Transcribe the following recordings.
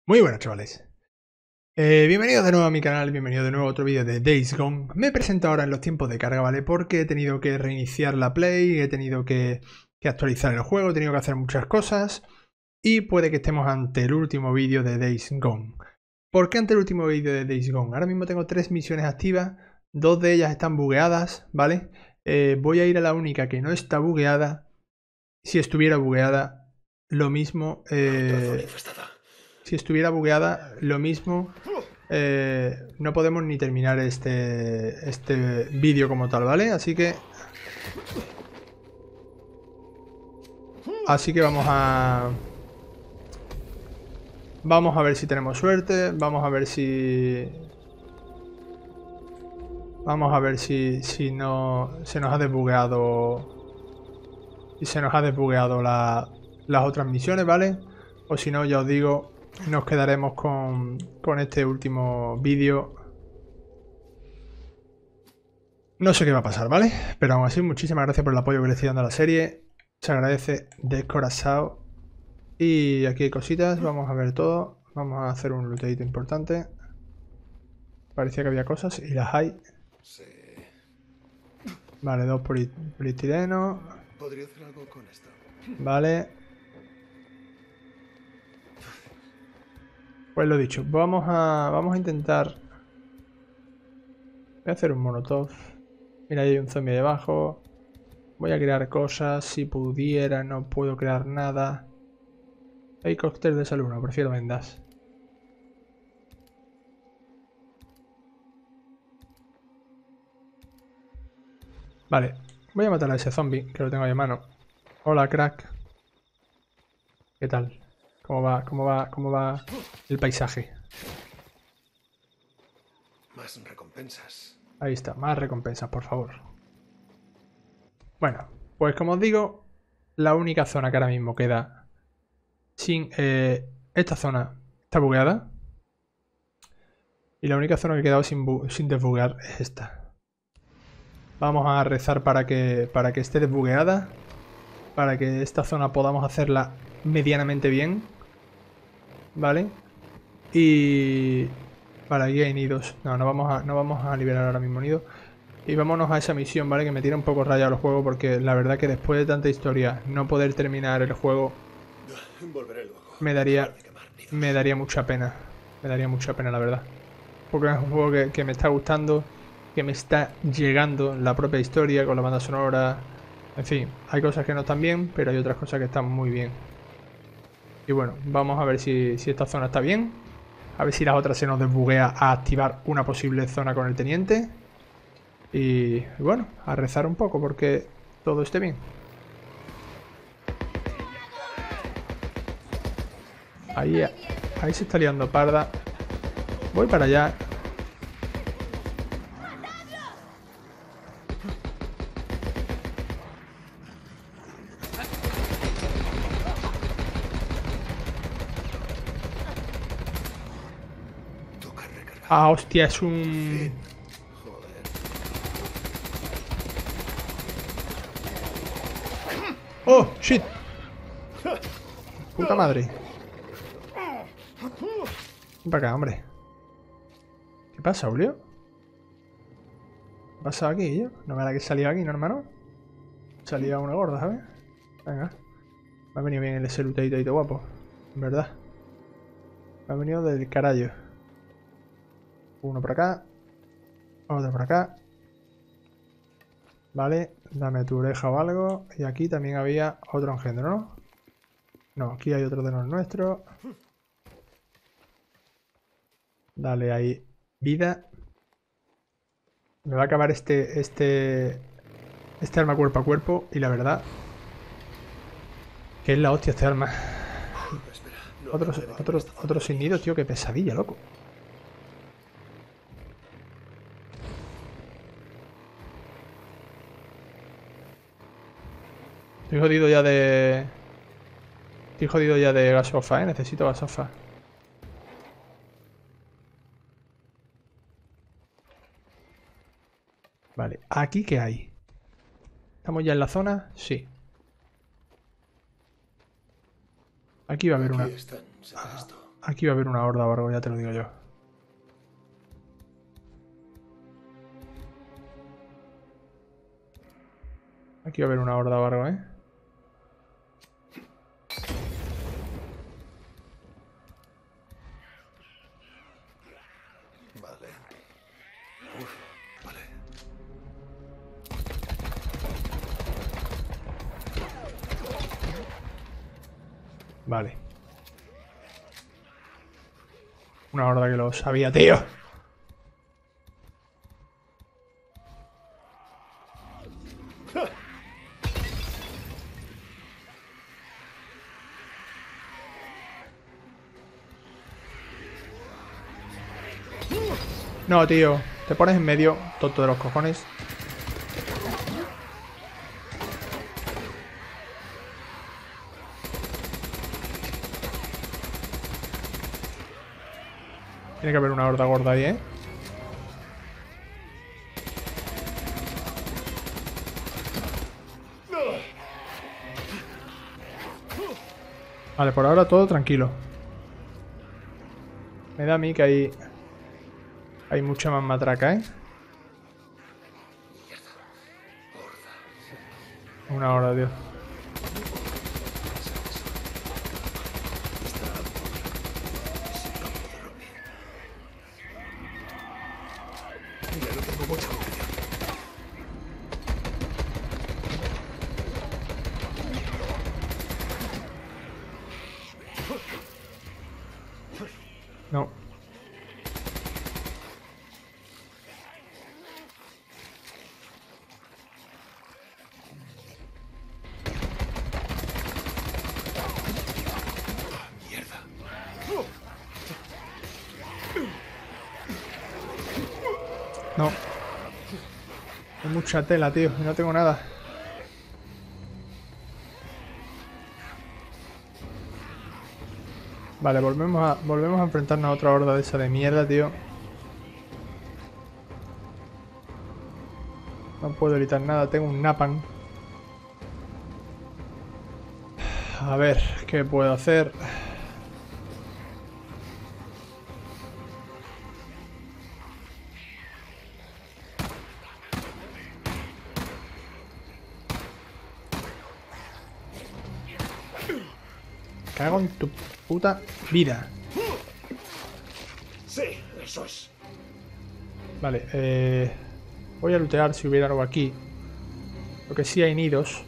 Muy buenas, chavales. Bienvenidos de nuevo a mi canal, bienvenido de nuevo a otro vídeo de Days Gone. Me presento ahora en los tiempos de carga, ¿vale? Porque he tenido que reiniciar la Play, he tenido que actualizar el juego, he tenido que hacer muchas cosas y puede que estemos ante el último vídeo de Days Gone. ¿Por qué ante el último vídeo de Days Gone? Ahora mismo tengo 3 misiones activas, 2 de ellas están bugueadas, ¿vale? Voy a ir a la única que no está bugueada. Si estuviera bugueada, lo mismo... Si estuviera bugueada, lo mismo... no podemos ni terminar este vídeo como tal, ¿vale? Así que vamos a ver si tenemos suerte. Vamos a ver si no se nos ha desbugueado. Si se nos ha desbugueado las otras misiones, ¿vale? O si no, ya os digo, nos quedaremos con este último vídeo. No sé qué va a pasar, ¿vale? Pero aún así, muchísimas gracias por el apoyo que le estoy dando a la serie. Se agradece de corazón. Y aquí hay cositas, vamos a ver todo. Vamos a hacer un looteito importante. Parecía que había cosas y las hay. Sí. Vale, 2 poliestireno. Podría hacer algo con esto. Vale. Pues lo dicho, vamos a intentar... Voy a hacer un molotov. Mira, ahí hay un zombie debajo. Voy a crear cosas. Si pudiera, no puedo crear nada. Hay cóctel de salud, no, prefiero vendas. Vale, voy a matar a ese zombie, que lo tengo ahí en mano. Hola, crack. ¿Qué tal? ¿Cómo va el paisaje? Más recompensas. Ahí está, más recompensas, por favor. Bueno, pues como os digo, la única zona que ahora mismo queda sin... esta zona está bugueada. Y la única zona que ha quedado sin desbuguear es esta. Vamos a rezar para que esté desbugueada. Para que esta zona podamos hacerla medianamente bien. ¿Vale? Y... Vale, aquí hay nidos. No vamos a liberar ahora mismo nidos. Y vámonos a esa misión, ¿vale? Que me tira un poco rayado el juego porque la verdad que después de tanta historia no poder terminar el juego Volveré luego. me daría mucha pena. Me daría mucha pena, la verdad. Porque es un juego que me está gustando, que me está llegando la propia historia con la banda sonora. En fin, hay cosas que no están bien, pero hay otras cosas que están muy bien. Y bueno, vamos a ver si esta zona está bien. A ver si las otras se nos desbuguea a activar una posible zona con el teniente. Y bueno, a rezar un poco porque todo esté bien. Ahí se está liando parda. Voy para allá. Ah, hostia, es un... Joder. ¡Oh, shit! Puta madre. Ven para acá, hombre. ¿Qué pasa, Julio? ¿Qué pasa aquí, yo? No me la que salía aquí, ¿no, hermano? Salía una gorda, ¿sabes? Venga. Me ha venido bien ese luteito guapo. En verdad. Me ha venido del carajo. Uno por acá. Otro por acá. Vale. Dame tu oreja o algo. Y aquí también había otro engendro, ¿no? No, aquí hay otro de los nuestros. Dale ahí. Vida. Me va a acabar este arma cuerpo a cuerpo. Y la verdad... que es la hostia este arma. Espera, no Otro sin nido, tío. Qué pesadilla, loco. Estoy jodido ya de... Estoy jodido ya de gasofa, necesito gasofa. Vale, ¿aquí qué hay? ¿Estamos ya en la zona? Sí. Aquí va a haber Aquí una... están, será esto. Aquí va a haber una horda o algo, ya te lo digo yo. Aquí va a haber una horda o algo, ¿eh? Vale. Uf, vale. Vale. Una horda que lo sabía, tío. No, tío. Te pones en medio, tonto de los cojones. Tiene que haber una horda gorda ahí, ¿eh? Vale, por ahora todo tranquilo. Me da a mí que hay mucha más matraca, ¿eh? Una hora, tío. Ya no tengo mucha munición. No. Mierda. No. Hay mucha tela, tío. Y no tengo nada. Vale, volvemos a enfrentarnos a otra horda de esa de mierda, tío. No puedo evitar nada. Tengo un napalm. A ver, ¿qué puedo hacer? Cago en tu puta vida. Sí, eso es. Vale, voy a lootear si hubiera algo aquí. Lo que sí hay nidos.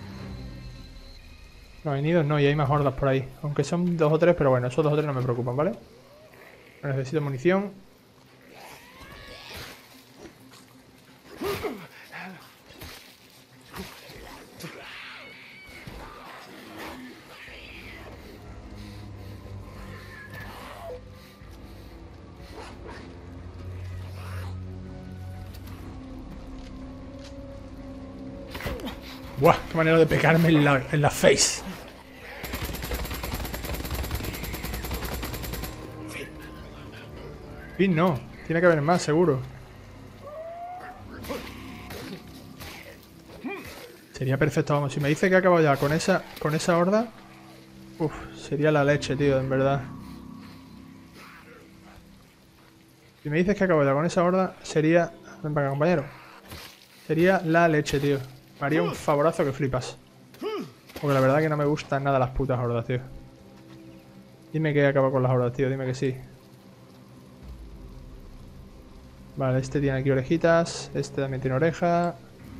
No, hay nidos no, y hay más hordas por ahí. Aunque son 2 o 3, pero bueno, esos 2 o 3 no me preocupan, ¿vale? Necesito munición. Buah, qué manera de pegarme en la face. Fin no, tiene que haber más, seguro. Sería perfecto, vamos, si me dice que he acabado ya con esa horda. Uf, sería la leche, tío, en verdad. Si me dices que acabo ya con esa horda, sería... Ven para acá, compañero. Sería la leche, tío. Me haría un favorazo que flipas. Porque la verdad que no me gustan nada las putas hordas, tío. Dime que he acabado con las hordas, tío. Dime que sí. Vale, este tiene aquí orejitas. Este también tiene oreja.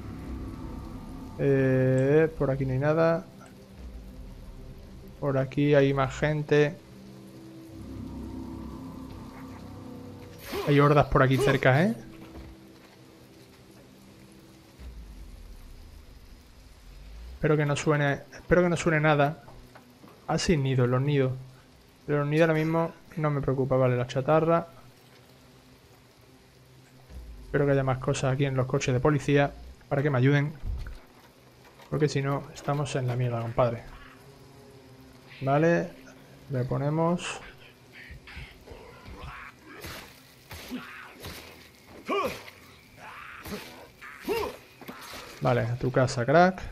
Por aquí no hay nada. Por aquí hay más gente. Hay hordas por aquí cerca, ¿eh? Espero que no suene nada. Ah, sí, nidos, los nidos. Pero los nidos ahora mismo no me preocupa. Vale, la chatarra. Espero que haya más cosas aquí en los coches de policía para que me ayuden. Porque si no, estamos en la mierda, compadre. Vale, le ponemos... Vale, a tu casa, crack.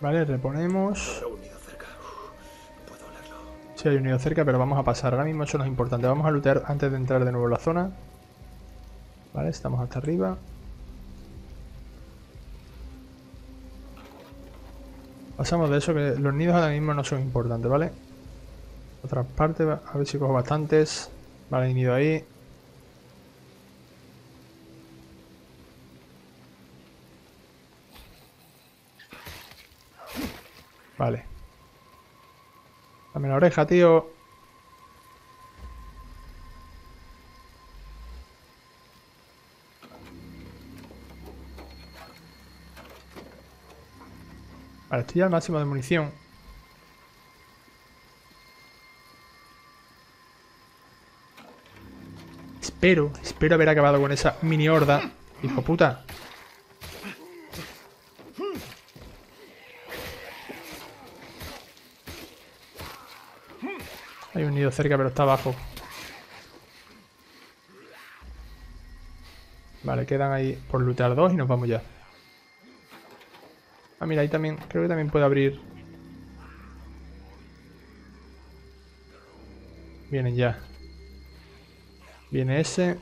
Vale, reponemos. Habrá un nido cerca. No puedo olerlo. Sí, hay un nido cerca, pero vamos a pasar. Ahora mismo eso no es importante. Vamos a lootear antes de entrar de nuevo en la zona. Vale, estamos hasta arriba. Pasamos de eso, que los nidos ahora mismo no son importantes, ¿vale? Otra parte, a ver si cojo bastantes. Vale, hay nido ahí. Vale. Dame la oreja, tío. Vale, estoy ya al máximo de munición. Espero haber acabado con esa mini horda. Hijo puta. Hay un nido cerca, pero está abajo. Vale, quedan ahí por lootear dos y nos vamos ya. Ah, mira, ahí también, creo que también puede abrir. Vienen ya. Viene ese.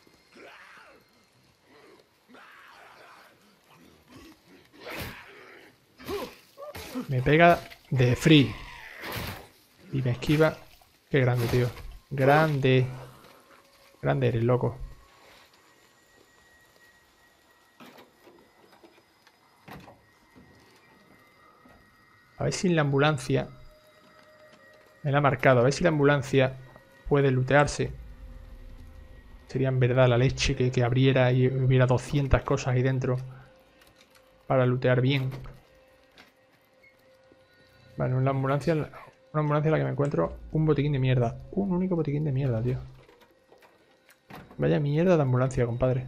Me pega de free. Y me esquiva. Qué grande, tío. Grande. Grande eres, loco. A ver si en la ambulancia... Me la ha marcado. A ver si la ambulancia puede lootearse. Sería en verdad la leche que abriera y hubiera 200 cosas ahí dentro. Para lootear bien. Vale, en la ambulancia... Una ambulancia en la que me encuentro un botiquín de mierda. Un único botiquín de mierda, tío. Vaya mierda de ambulancia, compadre.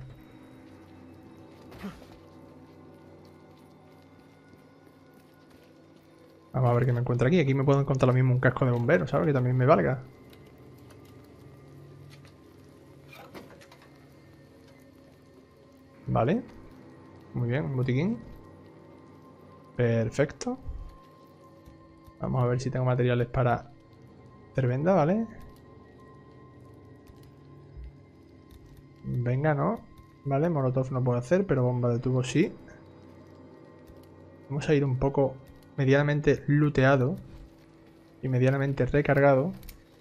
Vamos a ver qué me encuentro aquí. Aquí me puedo encontrar lo mismo un casco de bombero, ¿sabes? Que también me valga. Vale. Muy bien, un botiquín. Perfecto. Vamos a ver si tengo materiales para hacer venda, ¿vale? Venga, no. Vale, molotov no puedo hacer, pero bomba de tubo sí. Vamos a ir un poco medianamente looteado y medianamente recargado.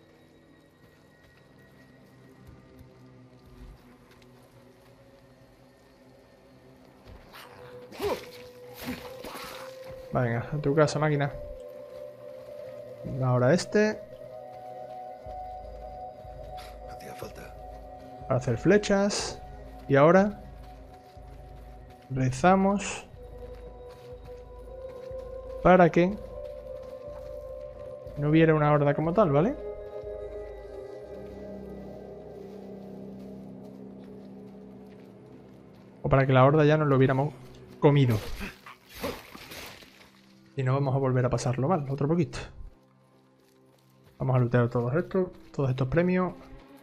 Venga, a tu casa, máquina. Ahora este. Hacía falta. Para hacer flechas. Y ahora rezamos para que no hubiera una horda como tal, ¿vale? O para que la horda ya nos lo hubiéramos comido. Y no vamos a volver a pasarlo mal, otro poquito. Vamos a lootear todos estos premios.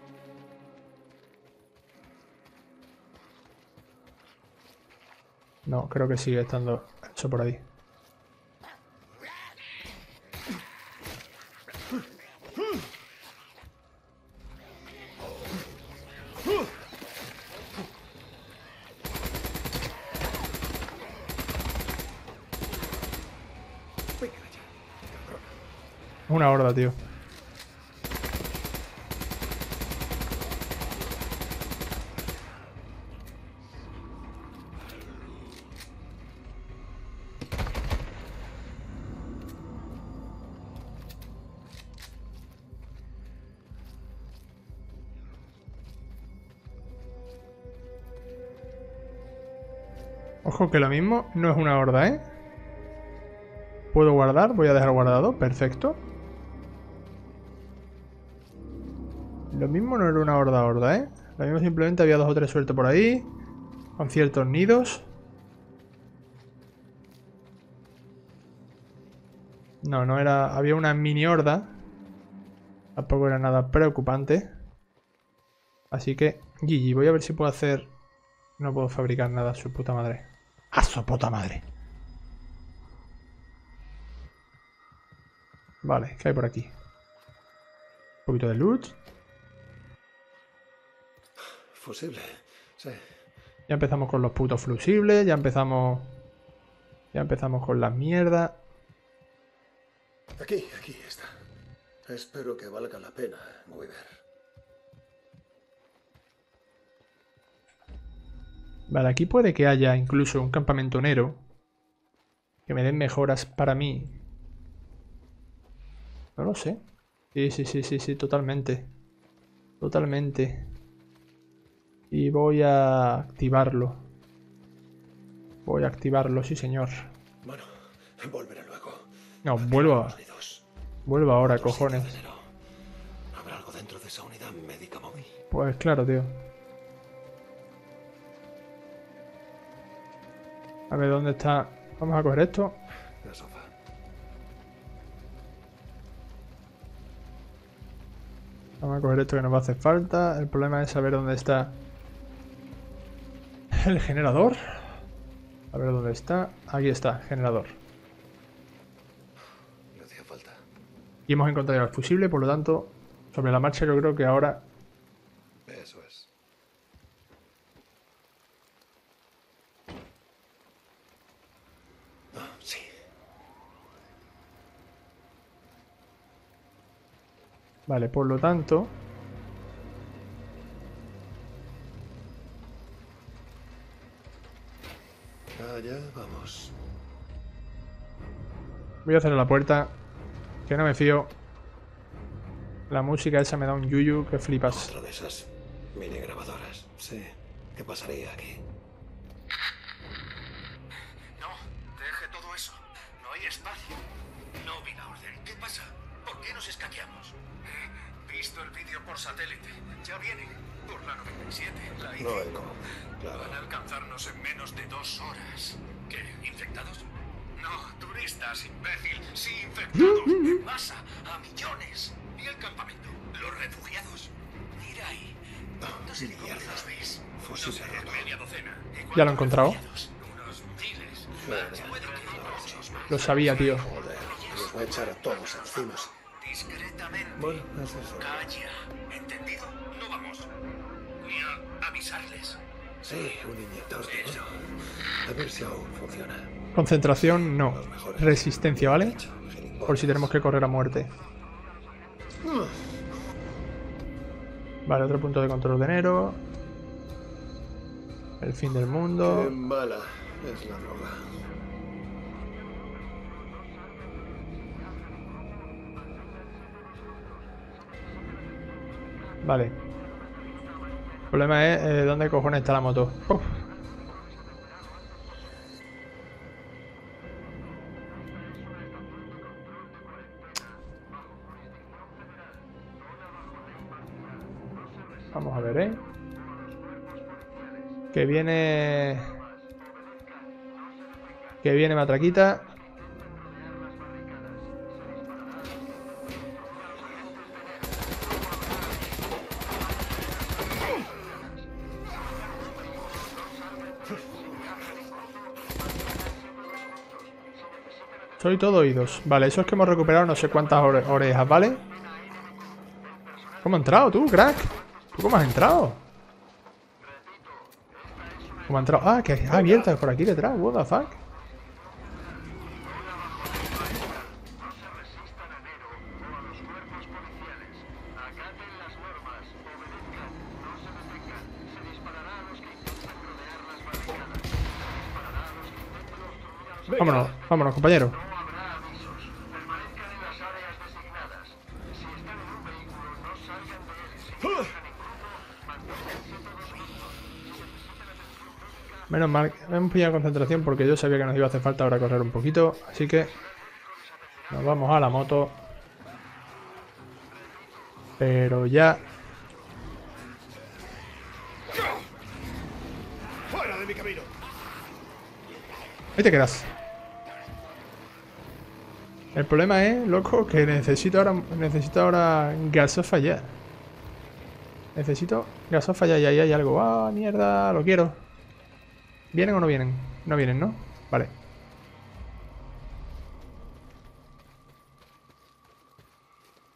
No, creo que sigue estando eso por ahí. Una horda, tío. Ojo que lo mismo no es una horda, ¿eh? Puedo guardar, voy a dejar guardado, perfecto. Lo mismo no era una horda, ¿eh? Lo mismo simplemente había 2 o 3 sueltos por ahí, con ciertos nidos. No, no era... Había una mini horda. Tampoco era nada preocupante. Así que, GG, voy a ver si puedo hacer... No puedo fabricar nada, su puta madre. ¡A su puta madre! Vale, ¿qué hay por aquí? Un poquito de loot. Fusible. Sí. Ya empezamos con los putos fusibles. Ya empezamos con las mierdas. Aquí está. Espero que valga la pena, Weaver. Vale, aquí puede que haya incluso un campamento Nero. Que me den mejoras para mí. No lo sé. Sí, totalmente. Totalmente. Y voy a activarlo. Voy a activarlo, sí señor. Bueno, volveré luego. No, Aquí vuelvo no vamos ni dos. vuelvo ahora, Otro sitio cojones. de enero. ¿Habrá algo dentro de esa unidad médica móvil? Pues claro, tío. A ver, ¿dónde está? Vamos a coger esto. La sofá. Vamos a coger esto que nos va a hacer falta. El problema es saber dónde está el generador. A ver dónde está. Aquí está, generador. Le hacía falta. Y hemos encontrado el fusible, por lo tanto, sobre la marcha yo creo que ahora... Eso es. Ah, sí. Vale, por lo tanto... Allá vamos. Voy a cerrar la puerta. Que no me fío. La música esa me da un yuyu que flipas. Otra de esas mini grabadoras. Sí. ¿Qué pasaría aquí? No, deje todo eso. No hay espacio. No vi la orden. ¿Qué pasa? ¿Por qué nos escaqueamos? He visto el vídeo por satélite. Ya vienen. Por la 97. La No, I5. Eco. Claro. Van a alcanzarnos en menos de 2 horas. ¿Qué? ¿Infectados? No, turistas, imbécil. Sí, infectados. En masa. A millones. ¿Y el campamento? ¿Los refugiados? Mira ahí. No sé ni cómo los ves. No Fusible sé, roto. media docena. ¿Y Ya lo he cuántos encontrado. refugiados? Unos miles. Más. Puede que muchos más. Lo sabía, tío. Joder, nos va a echar a todos encima. Discretamente. Bueno, es eso. Calla. ¿Entendido? No vamos. Ni a avisarles. Sí, un inyector de Eso. A ver si aún funciona. Concentración, no. Los mejores. Resistencia, ¿vale? Gilipollas. Por si tenemos que correr a muerte. Vale, otro punto de control de enero. El fin del Qué mundo. mala es la droga. Vale. El problema es dónde cojones está la moto. Uf. Vamos a ver, ¿eh? Que viene... Que viene Matraquita. Soy todo oídos. Vale, eso es que hemos recuperado no sé cuántas orejas, ¿vale? ¿Cómo has entrado tú, crack? ¿Tú cómo has entrado? ¿Cómo has entrado? Ah, que ha abierto por aquí detrás. What the fuck? Vámonos, vámonos, compañero. Menos mal, me hemos pillado concentración porque yo sabía que nos iba a hacer falta ahora correr un poquito. Así que nos vamos a la moto. Pero ya... ¡Fuera de mi camino! Ahí te quedas. El problema es, loco, que necesito ahora gasofa ya. Necesito gasofa ya y ahí hay algo. Ah, mierda, lo quiero. ¿Vienen o no vienen? No vienen, ¿no? Vale.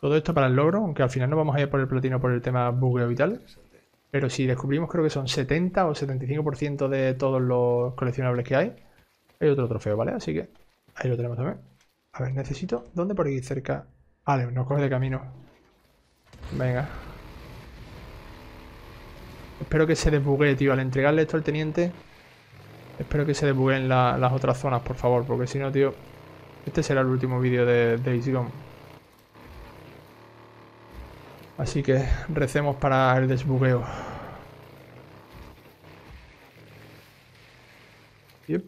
Todo esto para el logro, aunque al final no vamos a ir por el platino por el tema bugueo y tal. Pero si descubrimos, creo que son 70 o 75% de todos los coleccionables que hay. Hay otro trofeo, ¿vale? Así que ahí lo tenemos también. A ver, necesito... ¿Dónde por aquí cerca? Vale, nos coge de camino. Venga. Espero que se desbugue, tío. Al entregarle esto al teniente, espero que se desbugueen las otras zonas, por favor. Porque si no, tío... Este será el último vídeo de Days Gone. Así que recemos para el desbugueo. Yep.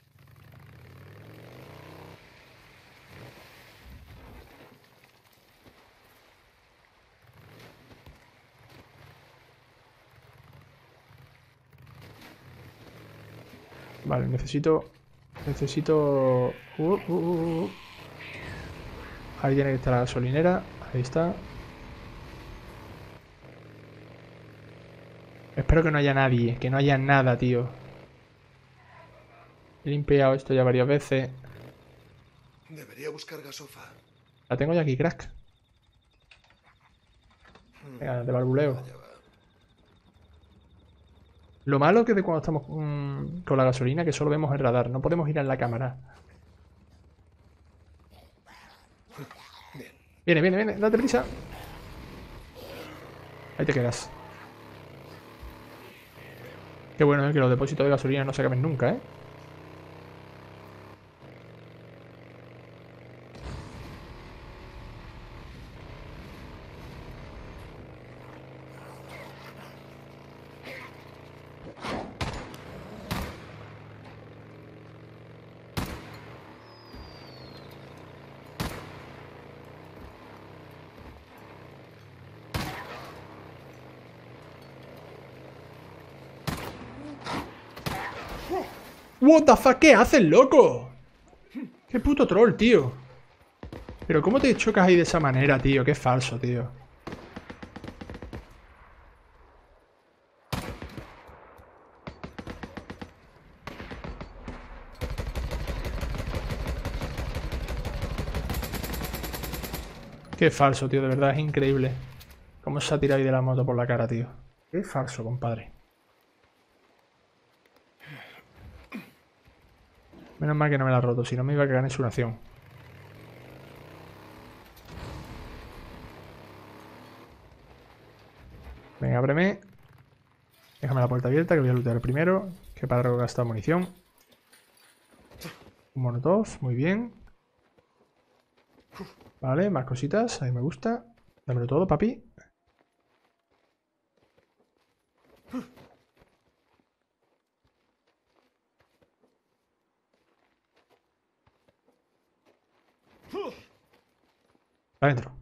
Vale, necesito... Ahí tiene que estar la gasolinera. Ahí está. Espero que no haya nadie. Que no haya nada, tío. He limpiado esto ya varias veces. Debería buscar gasofa. La tengo ya aquí, crack. Venga, de barbuleo. Allá va. Lo malo que de cuando estamos con la gasolina, que solo vemos el radar. No podemos ir en la cámara. Bien. Viene, date prisa. Ahí te quedas. Qué bueno, que los depósitos de gasolina no se acaben nunca, ¿eh? What the fuck, ¿qué haces, loco? Qué puto troll, tío. Pero ¿cómo te chocas ahí de esa manera, tío? Qué falso, tío. Qué falso, tío, de verdad, es increíble. Cómo se ha tirado ahí de la moto por la cara, tío. Qué falso, compadre. Menos mal que no me la ha roto, si no me iba a cagar en su nación. Venga, ábreme. Déjame la puerta abierta, que voy a lootear primero. Que para algo he gastado munición. Un molotov, muy bien. Vale, más cositas, ahí me gusta. Dámelo todo, papi. Adentro.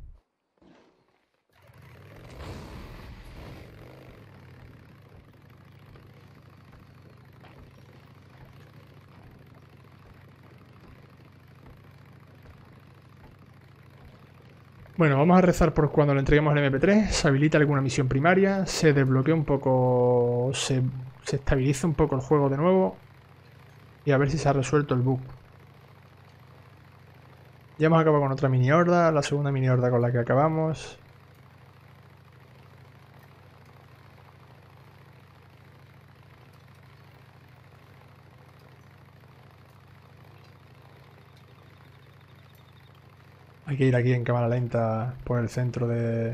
Bueno, vamos a rezar por cuando le entreguemos el MP3, se habilita alguna misión primaria, se desbloquea un poco, se estabiliza un poco el juego de nuevo y a ver si se ha resuelto el bug. Ya hemos acabado con otra mini horda, la segunda mini horda con la que acabamos. Hay que ir aquí en cámara lenta por el centro de...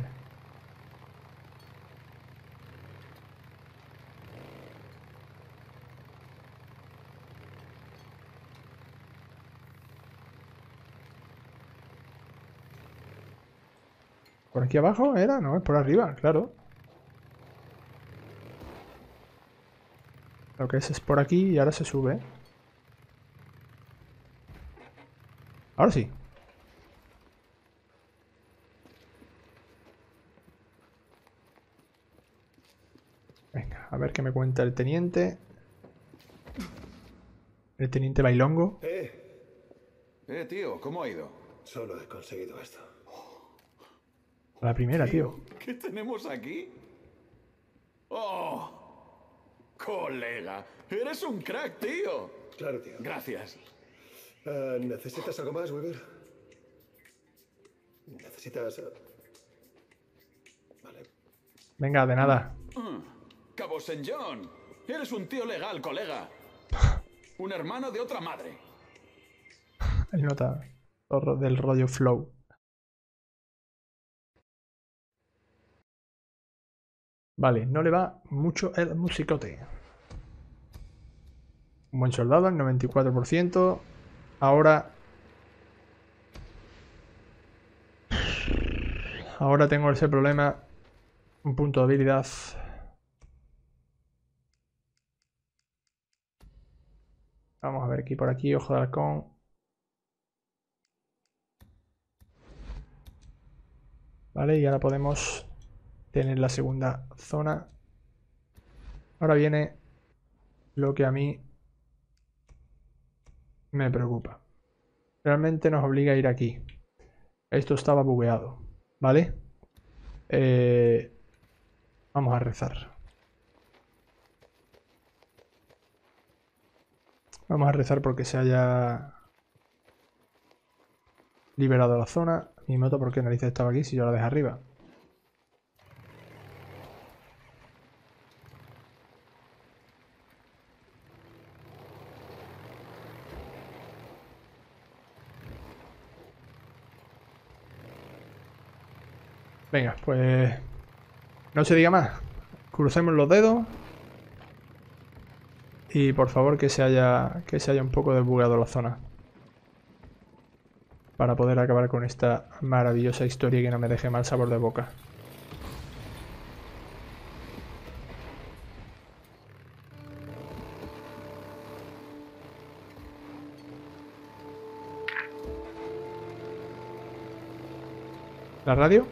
¿Por aquí abajo era? No, es por arriba, claro. Lo que es por aquí y ahora se sube. Ahora sí. Venga, a ver qué me cuenta el teniente. El teniente Bailongo. Tío, ¿cómo ha ido? Solo he conseguido esto. A la primera, tío. ¿Qué tenemos aquí? ¡Oh! Colega, eres un crack, tío. Claro, tío. Gracias. ¿Necesitas algo más, Weaver? ¿Necesitas...? Vale. Venga, de nada. Cabo St. John. Eres un tío legal, colega. Un hermano de otra madre. El nota del rollo flow. Vale, no le va mucho el musicote. Un buen soldado, el 94%. Ahora tengo ese problema. Un punto de habilidad. Vamos a ver aquí por aquí, ojo de halcón. Vale, y ahora podemos tener la segunda zona. Ahora viene lo que a mí me preocupa. Realmente nos obliga a ir aquí. Esto estaba bugueado, ¿vale? Vamos a rezar. Vamos a rezar porque se haya liberado la zona. Mi moto, ¿por qué narices estaba aquí si yo la dejé arriba? Venga, pues no se diga más. Crucemos los dedos. Y por favor que se haya un poco desbugado la zona. Para poder acabar con esta maravillosa historia y que no me deje mal sabor de boca. ¿La radio?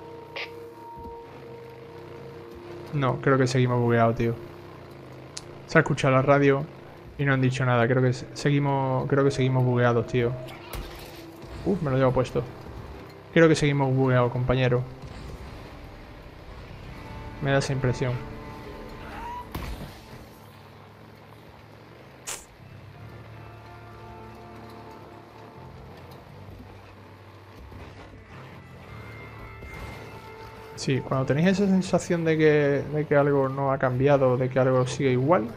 No, creo que seguimos bugueados, tío. Se ha escuchado la radio y no han dicho nada. Creo que seguimos bugueados, tío. Me lo llevo puesto. Creo que seguimos bugueados, compañero. Me da esa impresión. Sí, cuando tenéis esa sensación de que algo no ha cambiado, de que algo sigue igual,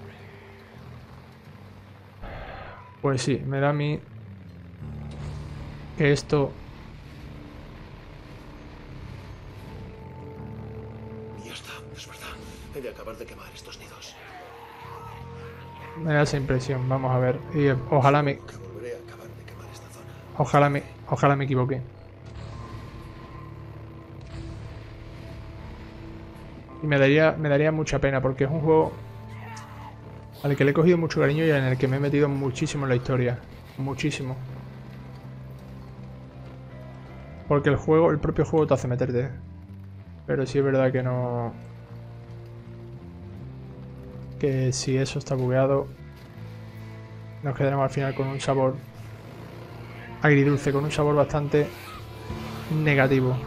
pues sí, me da a mí que esto... Ya está, es verdad. He de acabar de quemar estos nidos. Me da esa impresión, vamos a ver. Y ojalá me... Que volveré a acabar de quemar esta zona. Ojalá me equivoque. Y me daría mucha pena porque es un juego al que le he cogido mucho cariño y en el que me he metido muchísimo en la historia. Muchísimo. Porque el propio juego te hace meterte. Pero sí es verdad que no... Que si eso está bugueado, nos quedaremos al final con un sabor agridulce, con un sabor bastante negativo.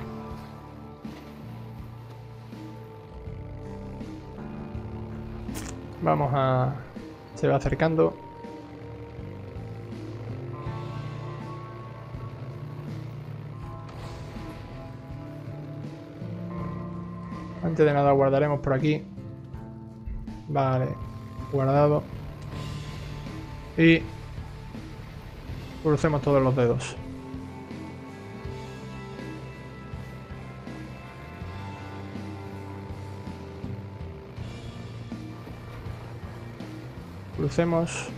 Vamos a... Se va acercando. Antes de nada guardaremos por aquí. Vale, guardado. Y crucemos todos los dedos. Crucemos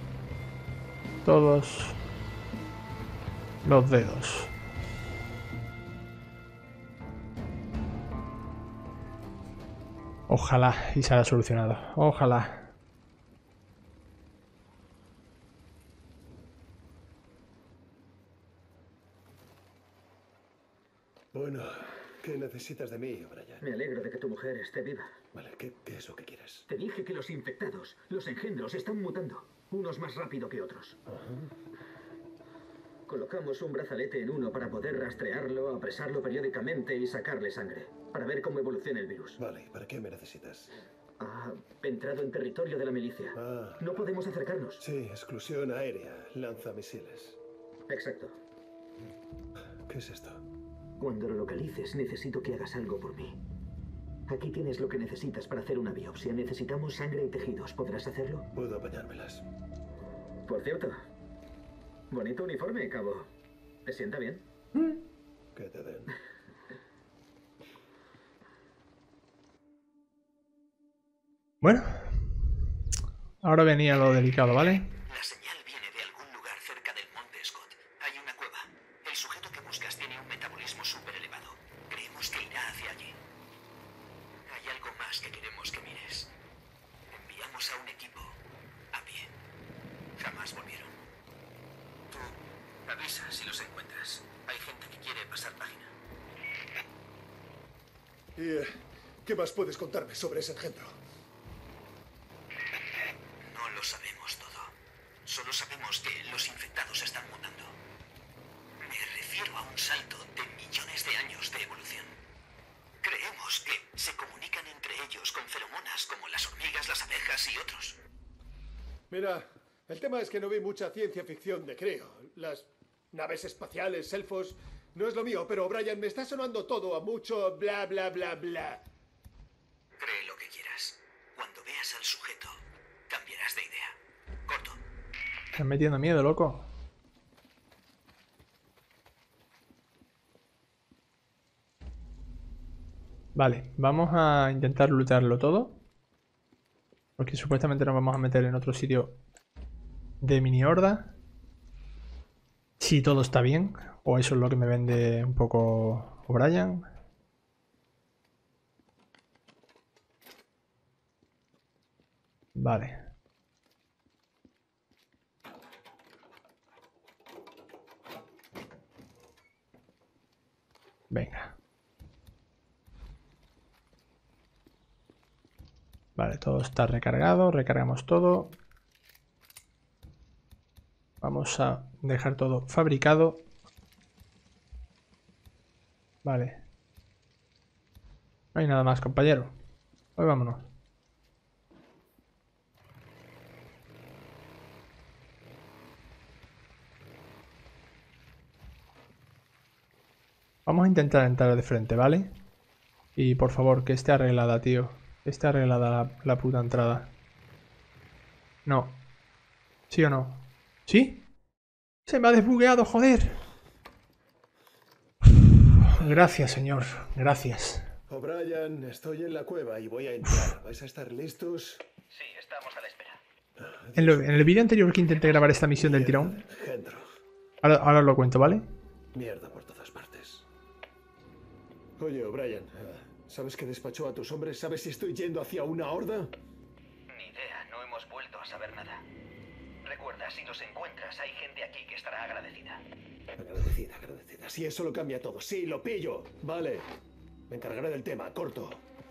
todos los dedos. Ojalá y se haya solucionado. Ojalá. Bueno, ¿qué necesitas de mí, Brian? Me alegro de que tu mujer esté viva. Vale, ¿qué es lo que quieres? Te dije que los infectados, los engendros, están mutando. Unos más rápido que otros. Colocamos un brazalete en uno para poder rastrearlo, apresarlo periódicamente y sacarle sangre. Para ver cómo evoluciona el virus. Vale, ¿para qué me necesitas? Ha entrado en territorio de la milicia. No podemos acercarnos. Sí, exclusión aérea. Lanza misiles. Exacto. ¿Qué es esto? Cuando lo localices, necesito que hagas algo por mí. Aquí tienes lo que necesitas para hacer una biopsia. Necesitamos sangre y tejidos. ¿Podrás hacerlo? Puedo apañármelas. Por cierto, bonito uniforme, cabo. ¿Te sienta bien? Que te den. Bueno. Ahora venía lo delicado, ¿vale? La señal viene de algún lugar cerca del monte Scott. Hay una cueva. El sujeto que buscas tiene un metabolismo súper elevado. Creemos que irá hacia allí. Hay algo más que queremos que mires. Enviamos a un equipo a pie. Jamás volvieron. Tú avisa si los encuentras. Hay gente que quiere pasar página. ¿Y qué más puedes contarme sobre ese engendro? No lo sabemos todo. Solo sabemos que los infectados están mutando. Me refiero a un salto de millones de años de evolución. Creemos que se comunican entre ellos con feromonas como las hormigas, las abejas y otros. Mira, el tema es que no vi mucha ciencia ficción de Creo. Las naves espaciales, elfos, no es lo mío, pero Brian, me está sonando todo a mucho bla bla bla bla. Cree lo que quieras. Cuando veas al sujeto, cambiarás de idea. Corto. Estás metiendo miedo, loco. Vale, vamos a intentar lootearlo todo. Porque supuestamente nos vamos a meter en otro sitio de mini horda. Si todo está bien. O eso es lo que me vende un poco O'Brien. Vale. Venga. Vale, todo está recargado. Recargamos todo. Vamos a dejar todo fabricado. Vale. No hay nada más, compañero. Pues vámonos. Vamos a intentar entrar de frente, ¿vale? Y por favor, que esté arreglada, tío. Que esté arreglada la puta entrada. No. ¿Sí o no? ¿Sí? Se me ha desbugueado, joder. Gracias, señor. Gracias. O'Brien, estoy en la cueva y voy a entrar. ¿Vais a estar listos? Sí, estamos a la espera. En el vídeo anterior que intenté grabar esta misión del tirón. Engendro. Ahora os lo cuento, ¿vale? Mierda por todas partes. Oye, O'Brien, ¿sabes que despachó a tus hombres? ¿Sabes si estoy yendo hacia una horda? Ni idea, no hemos vuelto a saber nada. Recuerda, si los encuentras, hay gente aquí que estará agradecida. Agradecida, agradecida. Si eso lo cambia todo. Sí, lo pillo. Vale. Me encargaré del tema. Corto.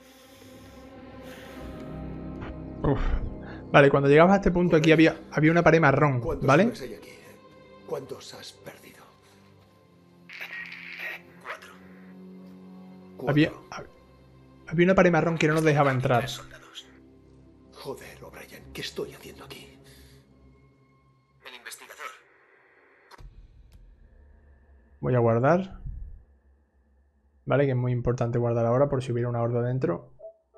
Uf. Vale, cuando llegabas a este punto aquí había una pared marrón, ¿Cuántos ¿vale? hombres hay aquí? ¿Cuántos has perdido? 4. Había una pared marrón que no nos dejaba entrar. Soldados. Joder, O'Brien, ¿qué estoy haciendo aquí? El investigador. Voy a guardar. Vale, que es muy importante guardar ahora por si hubiera una horda dentro.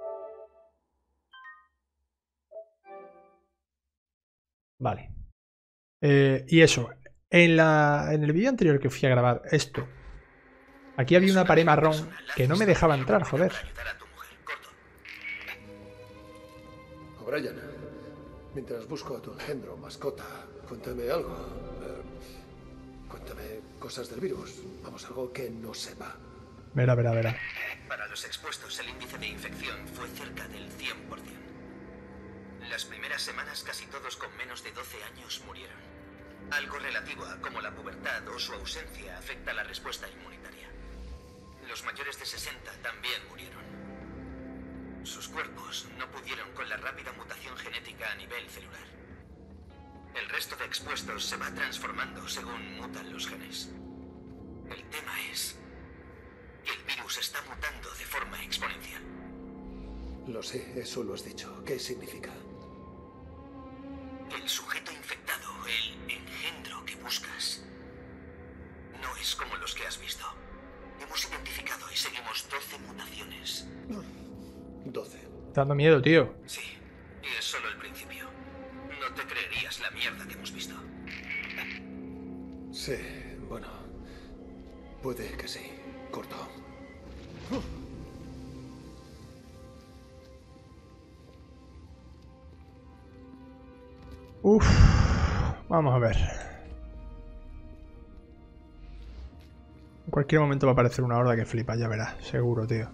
Vale. Y eso. En el vídeo anterior que fui a grabar esto, aquí había una pared marrón que no me dejaba entrar, joder. Ayudar a tu mujer. Corto. O'Brien, mientras busco a tu engendro, mascota, cuéntame algo. Cuéntame cosas del virus. Vamos, algo que no sepa. Verá. Para los expuestos, el índice de infección fue cerca del 100%. Las primeras semanas casi todos con menos de 12 años murieron. Algo relativo a cómo la pubertad o su ausencia afecta la respuesta inmunitaria. Los mayores de 60 también murieron. Sus cuerpos no pudieron con la rápida mutación genética a nivel celular. El resto de expuestos se va transformando según mutan los genes. El tema es que el virus está mutando de forma exponencial. Lo sé, eso lo has dicho. ¿Qué significa? El sujeto infectado, el engendro que buscas, no es como los que has visto. Hemos identificado y seguimos 12 mutaciones. 12. Está dando miedo, tío. Sí, y es solo el principio. No te creerías la mierda que hemos visto. Sí, bueno. Puede que sí. Corto. Uf. Vamos a ver. En cualquier momento va a aparecer una horda que flipa, ya verás. Seguro, tío.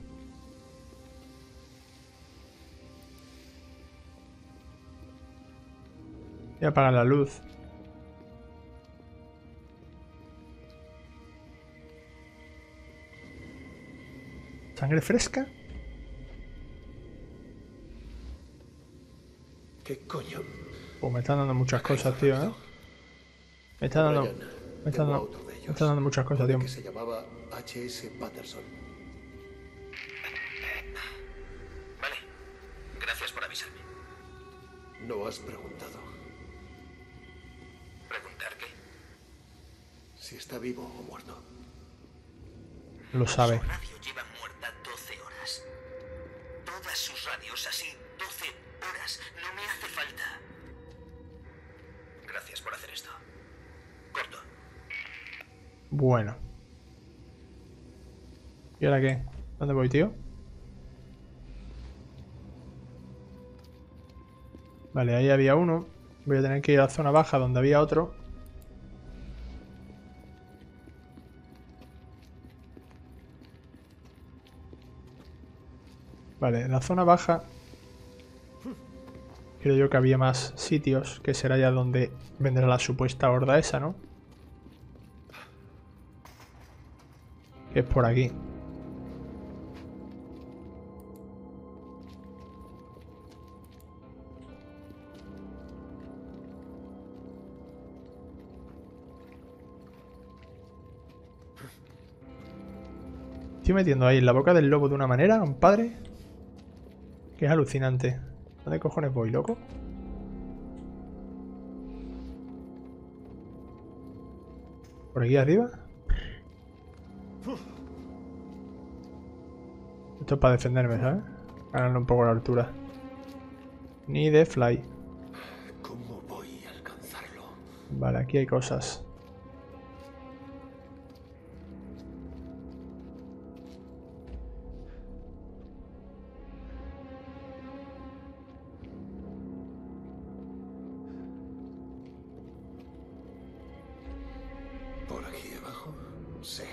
Voy a apagar la luz. ¿Sangre fresca? ¿Qué coño? Pues me están dando muchas cosas, tío, ¿eh? Me están dando... Brian, Me están tengo dando... otro de ellos. Me están dando muchas cosas, Puede tío. que se llamaba H.S. Patterson. Vale. Gracias por avisarme. No has preguntado ¿Preguntar qué? si está vivo o muerto. Lo sabe. Su radio lleva muerta 12 horas. Todas sus radios así, 12 horas. No me hace falta. Gracias por hacer esto. Corto. Bueno. ¿Y ahora qué? ¿Dónde voy, tío? Vale, ahí había uno. Voy a tener que ir a la zona baja donde había otro. Vale, en la zona baja creo yo que había más sitios, que será ya donde vendrá la supuesta horda esa, ¿no? Que es por aquí. Estoy metiendo ahí en la boca del lobo de una manera, compadre, que es alucinante. ¿Dónde cojones voy, loco? ¿Por aquí arriba? Esto es para defenderme, ¿sabes? Ganarle un poco la altura. Ni de fly. ¿Cómo voy a alcanzarlo? Vale, aquí hay cosas. ¿Por aquí abajo? Sí.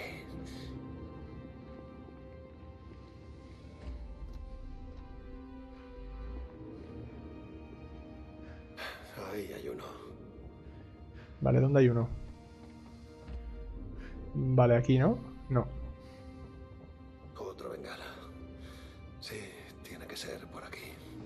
Ahí hay uno. Vale, ¿dónde hay uno? Vale, aquí, ¿no? No. Otro bengala. Sí, tiene que ser por aquí.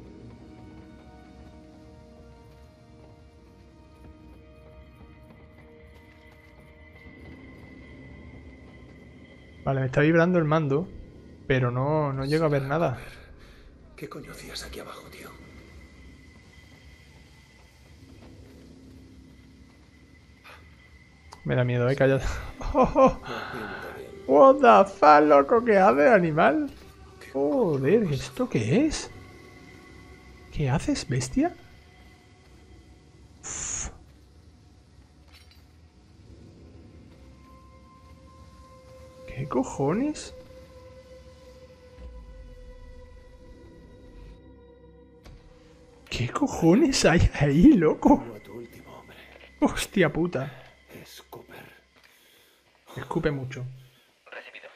Vale, me está vibrando el mando, pero no llego a ver nada. ¿Qué coño hacías aquí abajo, tío? Me da miedo, cállate. Oh, Pinta bien. what the fuck, loco, ¿qué haces, animal? Joder, ¿esto qué es? ¿Qué haces, bestia? Uf. ¿Qué cojones? ¿Qué cojones hay ahí, loco? Uno a tu último hombre. Hostia puta. Es Cooper. Escupe mucho. Recibido.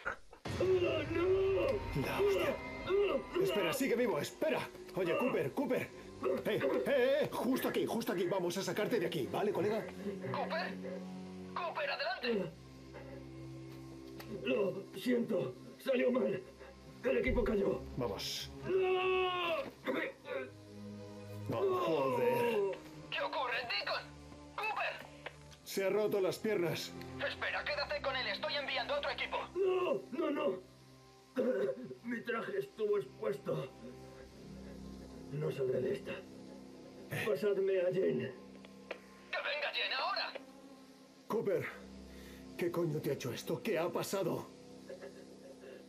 La hostia. Espera, sigue vivo, espera. Oye, Cooper. Justo aquí. Vamos a sacarte de aquí, ¿vale, colega? ¿Cooper? ¡Cooper, adelante! Lo siento, salió mal. El equipo cayó. Vamos. No, joder. ¿Qué ocurre, Deacon? ¡Cooper! Se ha roto las piernas. Espera, quédate con él. Estoy enviando a otro equipo. No. Mi traje estuvo expuesto. No saldré de esta. Pasadme a Jane. ¡Que venga Jen ahora! Cooper, ¿qué coño te ha hecho esto? ¿Qué ha pasado?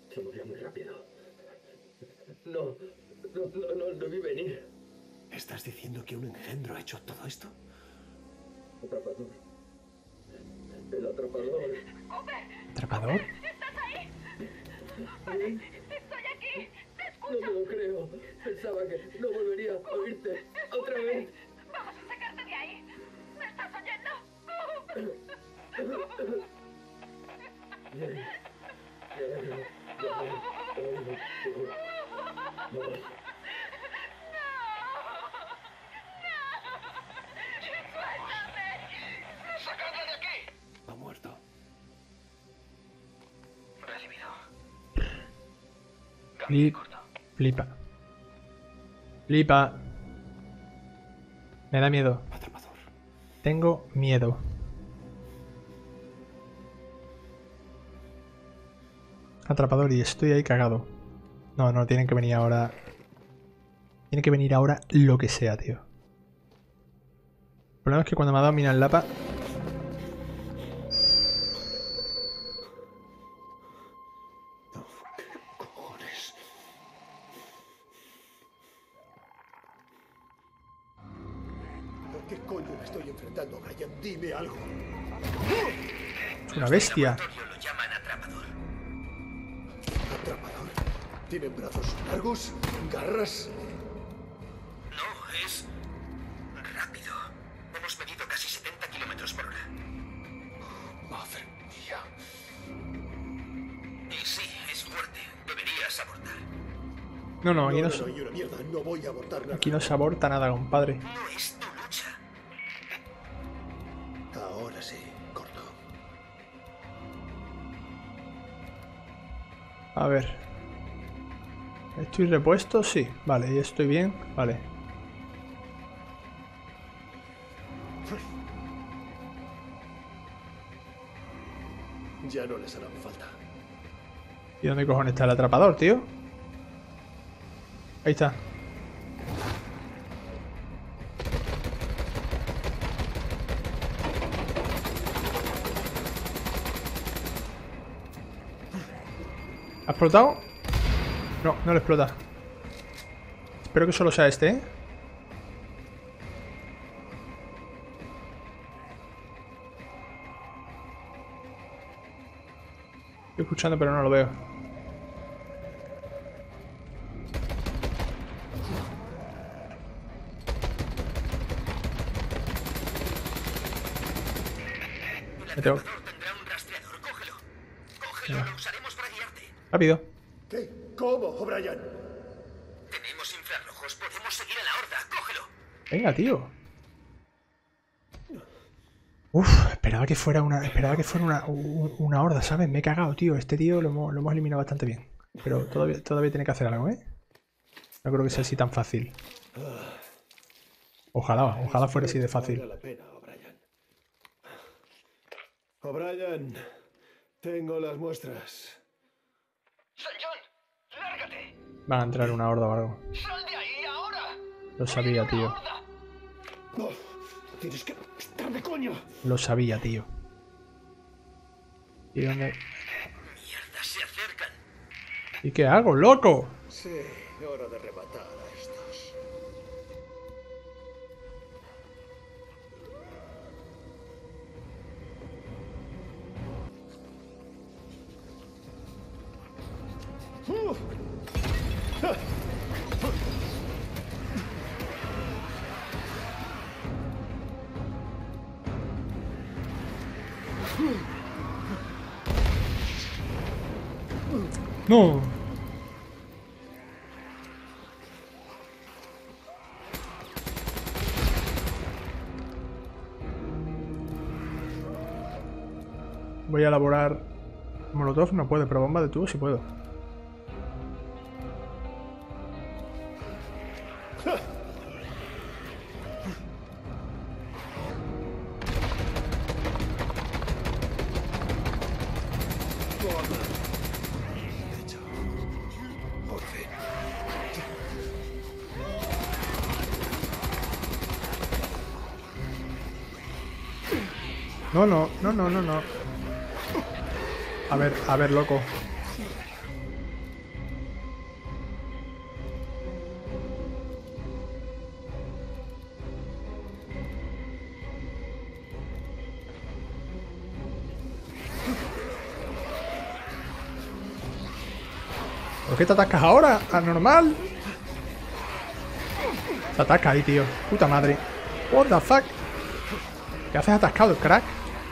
Se movió muy rápido. No vi venir. ¿Estás diciendo que un engendro ha hecho todo esto? Atrapador. El atrapador. ¿Atrapador? ¿Estás ahí? Vale, estoy aquí. Te escucho. No te lo creo. Pensaba que no volvería a oírte otra vez. Vamos a sacarte de ahí. ¿Me estás oyendo? ¡Sacadle de aquí! Ha muerto. Recibido. Flipa. Flipa. Me da miedo. Atrapador. Tengo miedo. Atrapador y estoy ahí cagado. No, tienen que venir ahora. Tiene que venir ahora lo que sea, tío. El problema es que cuando me ha dado mina el lapa... ¿Qué cojones? ¿A qué coño me estoy enfrentando, Brian? Dime algo. Es una bestia. Lo llaman atrapador. Atrapador. ¿Tienen brazos largos? ¿Garras? No, es rápido. Hemos medido casi 70 kilómetros por hora. Madre mía. Y sí, es fuerte. Deberías abortar. No, aquí no, No, una mierda. No voy a abortar nada. aquí no se aborta nada, compadre. No es tu lucha. Ahora sí, corto. A ver. ¿Estoy repuesto? Sí. Vale, ¿y estoy bien? Vale. Ya no les harán falta. ¿Y dónde cojones está el atrapador, tío? Ahí está. ¿Ha explotado? No, no le explota. Espero que solo sea este, ¿eh? Estoy escuchando, pero no lo veo. Me tengo... Tendrá un rastreador. Cógelo. Cógelo, lo usaremos para guiarte. Rápido. ¿Qué? ¿Cómo, O'Brien? Tenemos infrarrojos. Podemos seguir a la horda. Cógelo. Venga, tío. Esperaba que fuera una horda, ¿sabes? Me he cagado, tío. Este tío lo hemos eliminado bastante bien. Pero todavía tiene que hacer algo, ¿eh? No creo que sea así tan fácil. Ojalá fuera así de fácil. Valga la pena, O'Brien. O'Brien, tengo las muestras. St. John, lárgate. Va a entrar una horda o algo. Sal de ahí ahora. Lo sabía, tío. Horda. No, tienes que estar de coño. Lo sabía, tío. ¿Y dónde? Mierda, se acercan. ¿Y qué hago, loco? Sí, hora de rematar a estos. No. Voy a elaborar molotov, no puedo, pero bomba de tubo sí puedo. Hecho. Por fin. No. A ver, loco. ¿Por qué te atascas ahora? ¡Anormal! Te atasca ahí, tío. Puta madre. What the fuck? ¿Qué haces atascado, crack?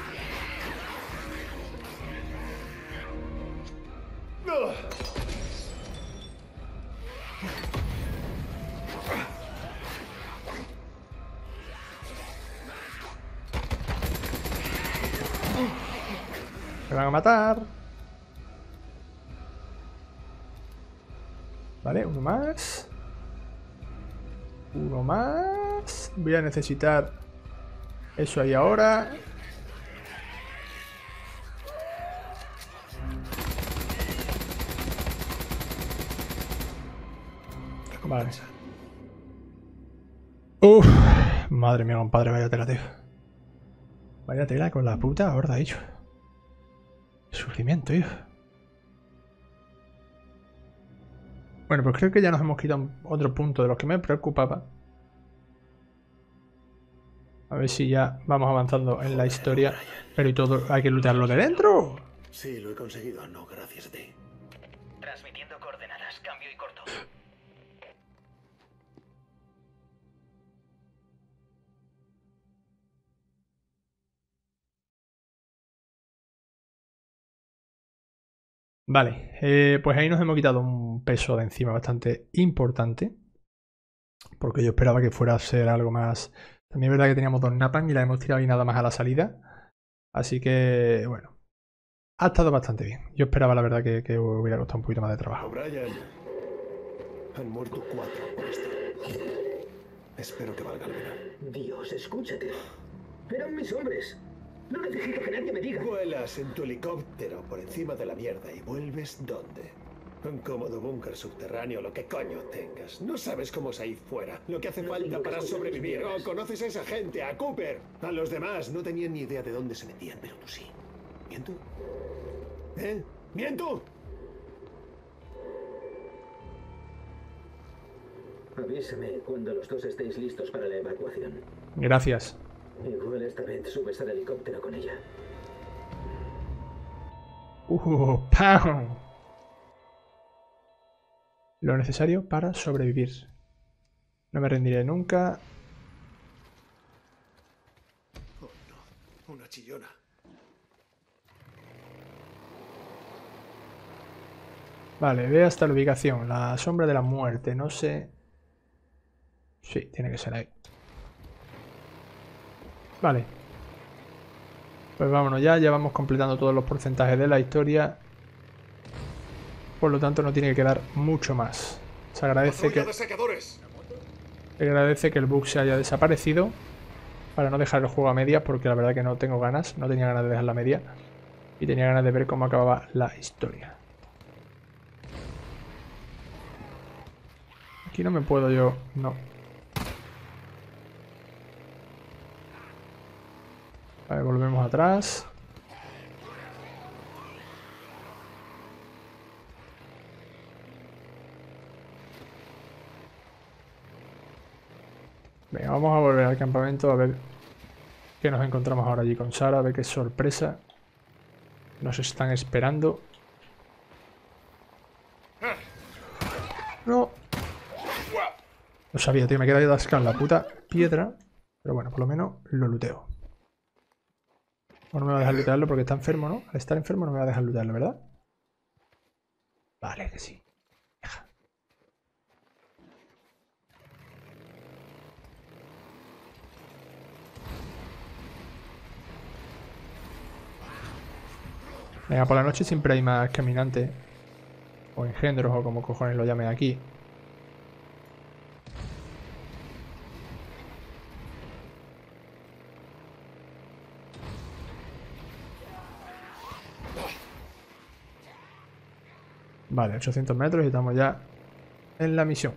Me van a matar. Vale, uno más. Uno más. Voy a necesitar eso ahí ahora. Vale. Uff. Madre mía, compadre, vaya tela, tío. Vaya tela con la puta horda, hecho. Sufrimiento, tío. Bueno, pues creo que ya nos hemos quitado otro punto de los que me preocupaba. A ver si ya vamos avanzando en la historia. Pero y todo, ¿hay que lootearlo de dentro? Sí, lo he conseguido. No, gracias a ti. Transmitiendo coordenadas. Cambio y corto. Vale, pues ahí nos hemos quitado un peso de encima bastante importante. Porque yo esperaba que fuera a ser algo más... También es verdad que teníamos 2 napalm y la hemos tirado ahí nada más a la salida. Así que, bueno. Ha estado bastante bien. Yo esperaba, la verdad, que hubiera costado un poquito más de trabajo. O'Brien, han muerto 4 por esto. Espero que valga la pena. Dios, escúchate. Eran mis hombres. No necesito que nadie me diga. Vuelas en tu helicóptero por encima de la mierda y vuelves ¿dónde? Un cómodo búnker subterráneo, lo que coño tengas. No sabes cómo es ahí fuera, lo que hace No falta digo que para soy sobrevivir. de mis No conoces a esa gente, a Cooper. A los demás no tenían ni idea de dónde se metían, pero tú sí. ¿Miento? ¿Eh? ¿Miento? Avísame cuando los dos estéis listos para la evacuación. Gracias. Igual esta vez subes al helicóptero con ella. ¡Pam! Lo necesario para sobrevivir. No me rendiré nunca. Oh, no. Una chillona. Vale, ve hasta la ubicación. La sombra de la muerte. No sé... Sí, tiene que ser ahí. Vale. Pues vámonos ya. Ya vamos completando todos los porcentajes de la historia. Por lo tanto, no tiene que quedar mucho más. Se agradece que... ¡Patrulla de secadores! Se agradece que el bug se haya desaparecido. Para no dejar el juego a medias. Porque la verdad que no tengo ganas. No tenía ganas de dejarla a media. Y tenía ganas de ver cómo acababa la historia. Aquí no me puedo yo... No. Vale, volvemos atrás. Venga, vamos a volver al campamento a ver qué nos encontramos ahora allí con Sara, a ver qué sorpresa nos están esperando. No. Lo sabía, tío, me queda atascado en la puta piedra. Pero bueno, por lo menos lo luteo. No me va a dejar lootearlo porque está enfermo, ¿no? Al estar enfermo no me va a dejar lootearlo, ¿verdad? Vale, que sí. Deja. Venga, por la noche siempre hay más caminantes. O engendros, o como cojones lo llamen aquí. Vale, 800 metros y estamos ya en la misión.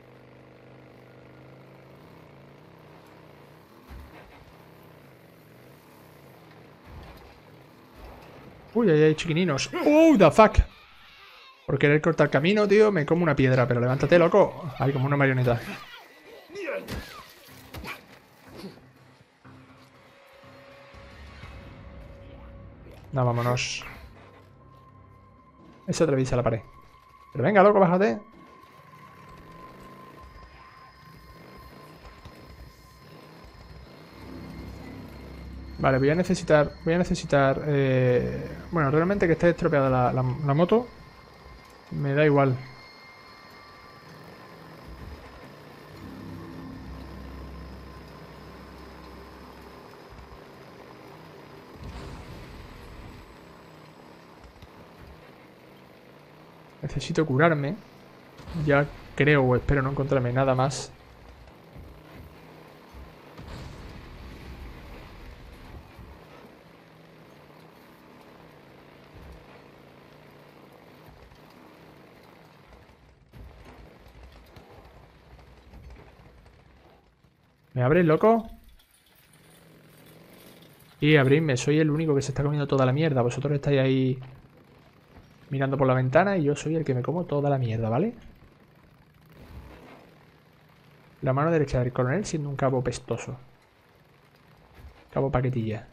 Uy, ahí hay chiquininos. ¡Oh, the fuck! Por querer cortar camino, tío, me como una piedra. Pero levántate, loco. Ahí como una marioneta. No, vámonos. Ese atraviesa la pared. Pero venga, loco, bájate. Vale, voy a necesitar... bueno, realmente que esté estropeada la moto. Me da igual. Necesito curarme. Ya creo o espero no encontrarme nada más. ¿Me abres, loco? Y abridme, soy el único que se está comiendo toda la mierda. Vosotros estáis ahí mirando por la ventana y yo soy el que me como toda la mierda, ¿vale? La mano derecha del coronel siendo un cabo pestoso. Cabo paquetilla.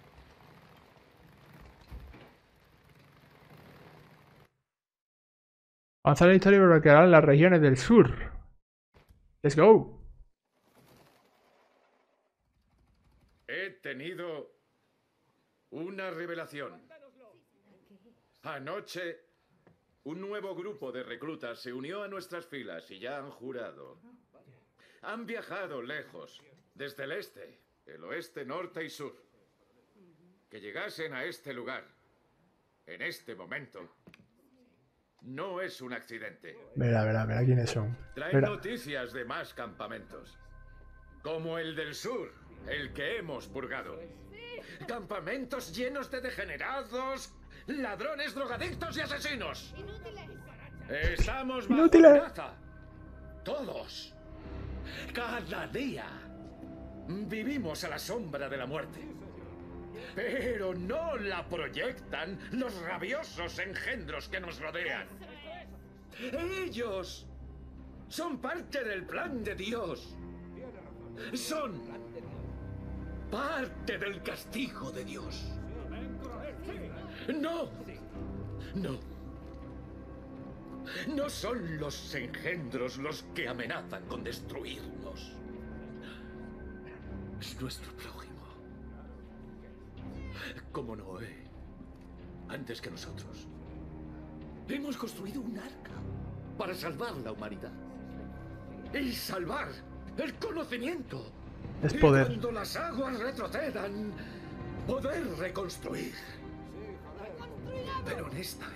Avanzar la historia y bloquear las regiones del sur. Let's go. He tenido una revelación. Anoche, un nuevo grupo de reclutas se unió a nuestras filas y ya han jurado. Han viajado lejos, desde el este, el oeste, norte y sur. Que llegasen a este lugar, en este momento, no es un accidente. Verá quiénes son. Traen noticias de más campamentos. Como el del sur, el que hemos purgado. Campamentos llenos de degenerados, ladrones, drogadictos y asesinos. Estamos bajo amenaza. Todos. Cada día. Vivimos a la sombra de la muerte. Pero no la proyectan los rabiosos engendros que nos rodean. Ellos son parte del plan de Dios. Son parte del castigo de Dios. No. No son los engendros los que amenazan con destruirnos. Es nuestro prójimo. Como Noé, antes que nosotros. Hemos construido un arca para salvar la humanidad. Y salvar el conocimiento. Es poder. Y cuando las aguas retrocedan, poder reconstruir. Pero en esta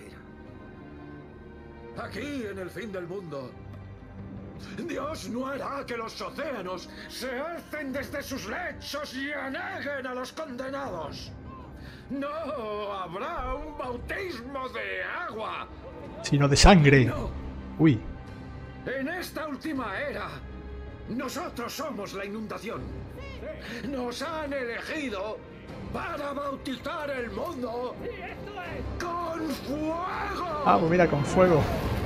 era, aquí en el fin del mundo, Dios no hará que los océanos se alcen desde sus lechos y aneguen a los condenados. No habrá un bautismo de agua, sino de sangre. no. Uy. En esta última era, nosotros somos la inundación. Nos han elegido para bautizar el mundo con fuego. Ah, pues mira, con fuego.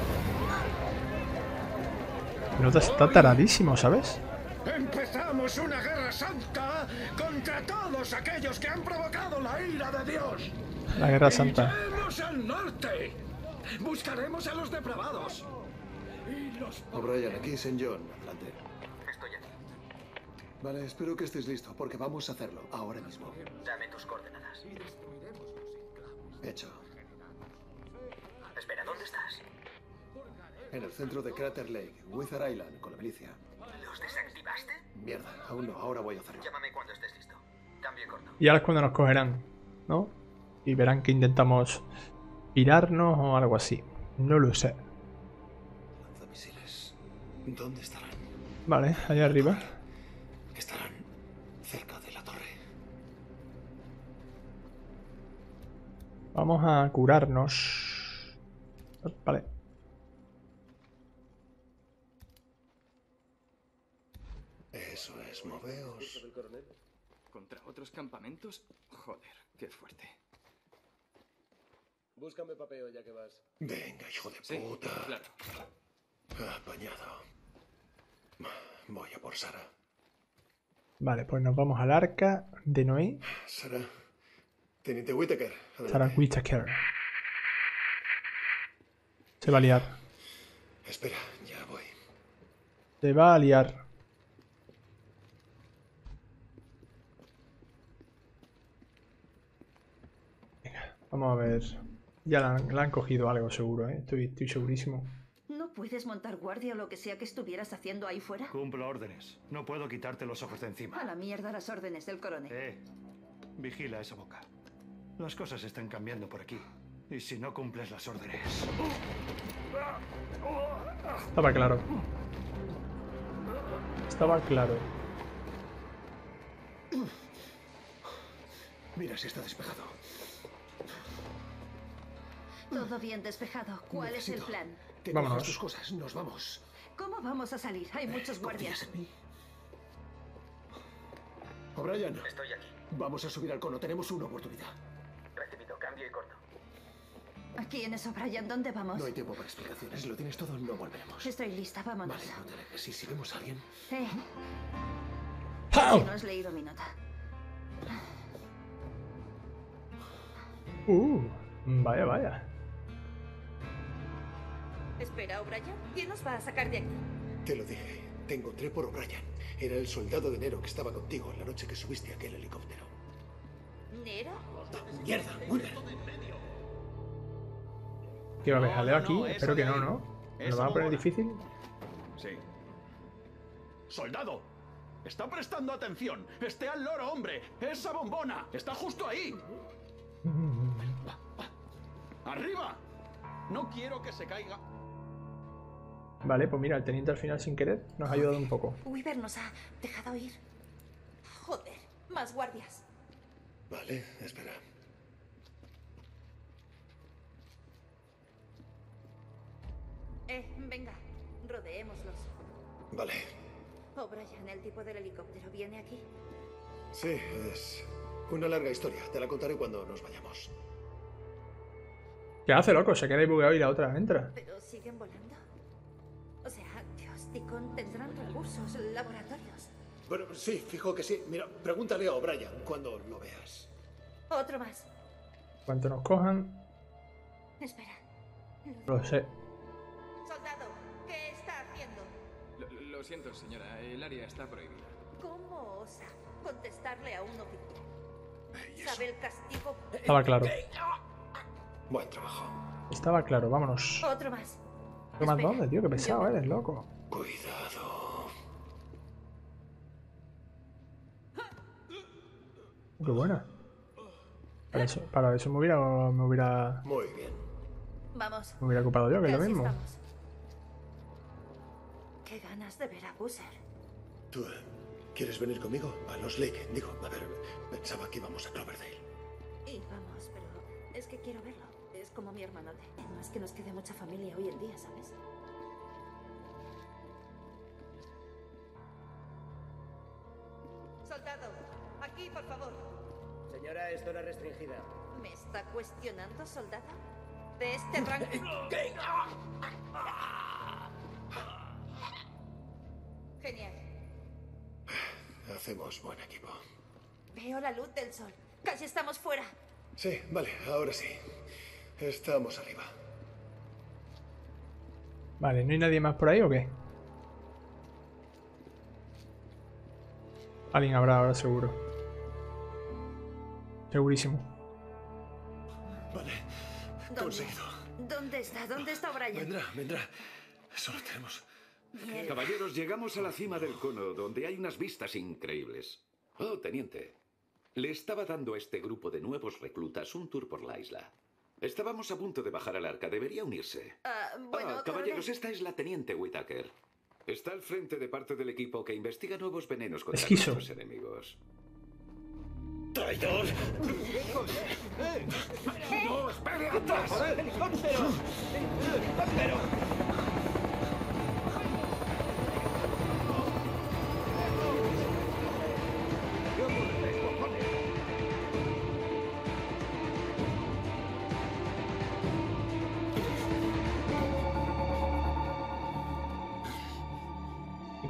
No está taradísimo, ¿sabes? Empezamos una guerra santa contra todos aquellos que han provocado la ira de Dios. La guerra santa. Iremos al norte. Buscaremos a los depravados. Y los... O'Brien, aquí St. John. Adelante. Estoy aquí. Vale, espero que estés listo, porque vamos a hacerlo ahora mismo. Dame tus coordenadas. Hecho. Espera, ¿dónde estás? En el centro de Crater Lake, Wither Island, con la milicia. ¿Los desactivaste? Mierda, aún no, ahora voy a hacerlo. Llámame cuando estés listo. Cambio corto. Y ahora es cuando nos cogerán, ¿no? Y verán que intentamos pirarnos o algo así. No lo sé. Lanzamisiles. ¿Dónde estarán? Vale, allá arriba. Estarán cerca de la torre. Vamos a curarnos. Vale. Eso es, moveos. ¿Contra otros campamentos? Joder, qué fuerte. Búscame papeo ya que vas. Venga, hijo de puta. Claro. Apañado. Voy a por Sara. Vale, pues nos vamos al arca de Noé. Sara. Teniente Whittaker. Sarah Whittaker. Se va a liar. Espera, ya voy. Te va a liar. Venga, vamos a ver. Ya la han cogido algo seguro, ¿eh? Estoy segurísimo. ¿No puedes montar guardia o lo que sea que estuvieras haciendo ahí fuera? Cumplo órdenes. No puedo quitarte los ojos de A encima. la mierda las órdenes del coronel. Vigila esa boca. Las cosas están cambiando por aquí. Y si no cumples las órdenes... Estaba claro. Estaba claro. Mira si está despejado. Todo bien despejado. ¿Cuál es el Necesito plan? que Vámonos. cojas tus cosas. Nos vamos. ¿Cómo vamos a salir? Hay muchos guardias. ¿Confías en mí? O'Brien, Estoy aquí. vamos a subir al cono. Tenemos una oportunidad. Recibido, cambio y corto. ¿Quién es O'Brien? ¿Dónde vamos? No hay tiempo para explicaciones. Lo tienes todo, no volveremos. Estoy lista, vámonos. Vale, no te alejes. ¿Y si vemos a alguien? Si no has leído mi nota. Vaya, vaya. Espera, O'Brien. ¿Quién nos va a sacar de aquí? Te lo dije. Te encontré por O'Brien. Era el soldado de Nero que estaba contigo la noche que subiste a aquel helicóptero. ¿Nero? ¡Mierda! ¡Wheeler! ¿Qué va a haber jaleo aquí? no, eso Espero que de no, ahí. ¿no? ¿Me lo Esa van a poner bombona. difícil? Sí. ¡Soldado! ¡Está prestando atención! ¡Esté al loro, hombre! ¡Esa bombona! ¡Está justo ahí! ¡Arriba! No quiero que se caiga. Vale, pues mira, el teniente al final sin querer nos ha ayudado un poco. Weaver nos ha dejado ir. Joder, más guardias. Vale, espera. Venga, rodeémoslos. Vale. O'Brien, el tipo del helicóptero, viene aquí. Sí, es una larga historia. Te la contaré cuando nos vayamos. ¿Qué hace, loco? Se queda ahí bugueado y la otra entra. ¿Pero siguen volando? O sea, Dios, Ticón tendrán recursos, laboratorios. Bueno, sí, fijo que sí. Mira, pregúntale a O'Brien cuando lo veas. Otro más. Cuanto nos cojan, Espera. lo sé. Soldado, ¿qué está haciendo? Lo siento, señora. El área está prohibida. ¿Cómo osa contestarle a un oficial? ¿Sabe el castigo? Estaba claro. Buen trabajo. Estaba claro, vámonos. Otro más. ¿Qué más Espera, dónde, tío? Qué pesado yo- eres, loco. Cuidado. Qué buena. Para eso me hubiera Muy bien. Vamos. ocupado yo, que es lo Casi mismo. estamos. Qué ganas de ver a Busser. ¿Tú quieres venir conmigo? A los Lake. Digo, a ver, pensaba que íbamos a Cloverdale. Y vamos, pero es que quiero verlo. Es como mi hermanote. No es que nos quede mucha familia hoy en día, ¿sabes? Soldado, aquí, por favor. Señora, es zona restringida. ¿Me está cuestionando, soldado? De este rango. Genial. Hacemos buen equipo. Veo la luz del sol. Casi estamos fuera. Sí, vale, ahora sí. Estamos arriba. Vale, ¿no hay nadie más por ahí o qué? Alguien habrá ahora seguro. Segurísimo. Vale, ¿Dónde? conseguido. ¿Dónde está? ¿Dónde está Brian? Vendrá. Solo tenemos... Mierda. Caballeros, llegamos a la cima del cono, donde hay unas vistas increíbles. Oh, teniente. Le estaba dando a este grupo de nuevos reclutas un tour por la isla. Estábamos a punto de bajar al arca. Debería unirse. Bueno, caballeros, coronel. esta es la teniente Whittaker. Está al frente de parte del equipo que investiga nuevos venenos contra Esquizo. nuestros enemigos. ¡Traidor! ¡No, espere atrás! ¡Helicóptero! ¡Helicóptero!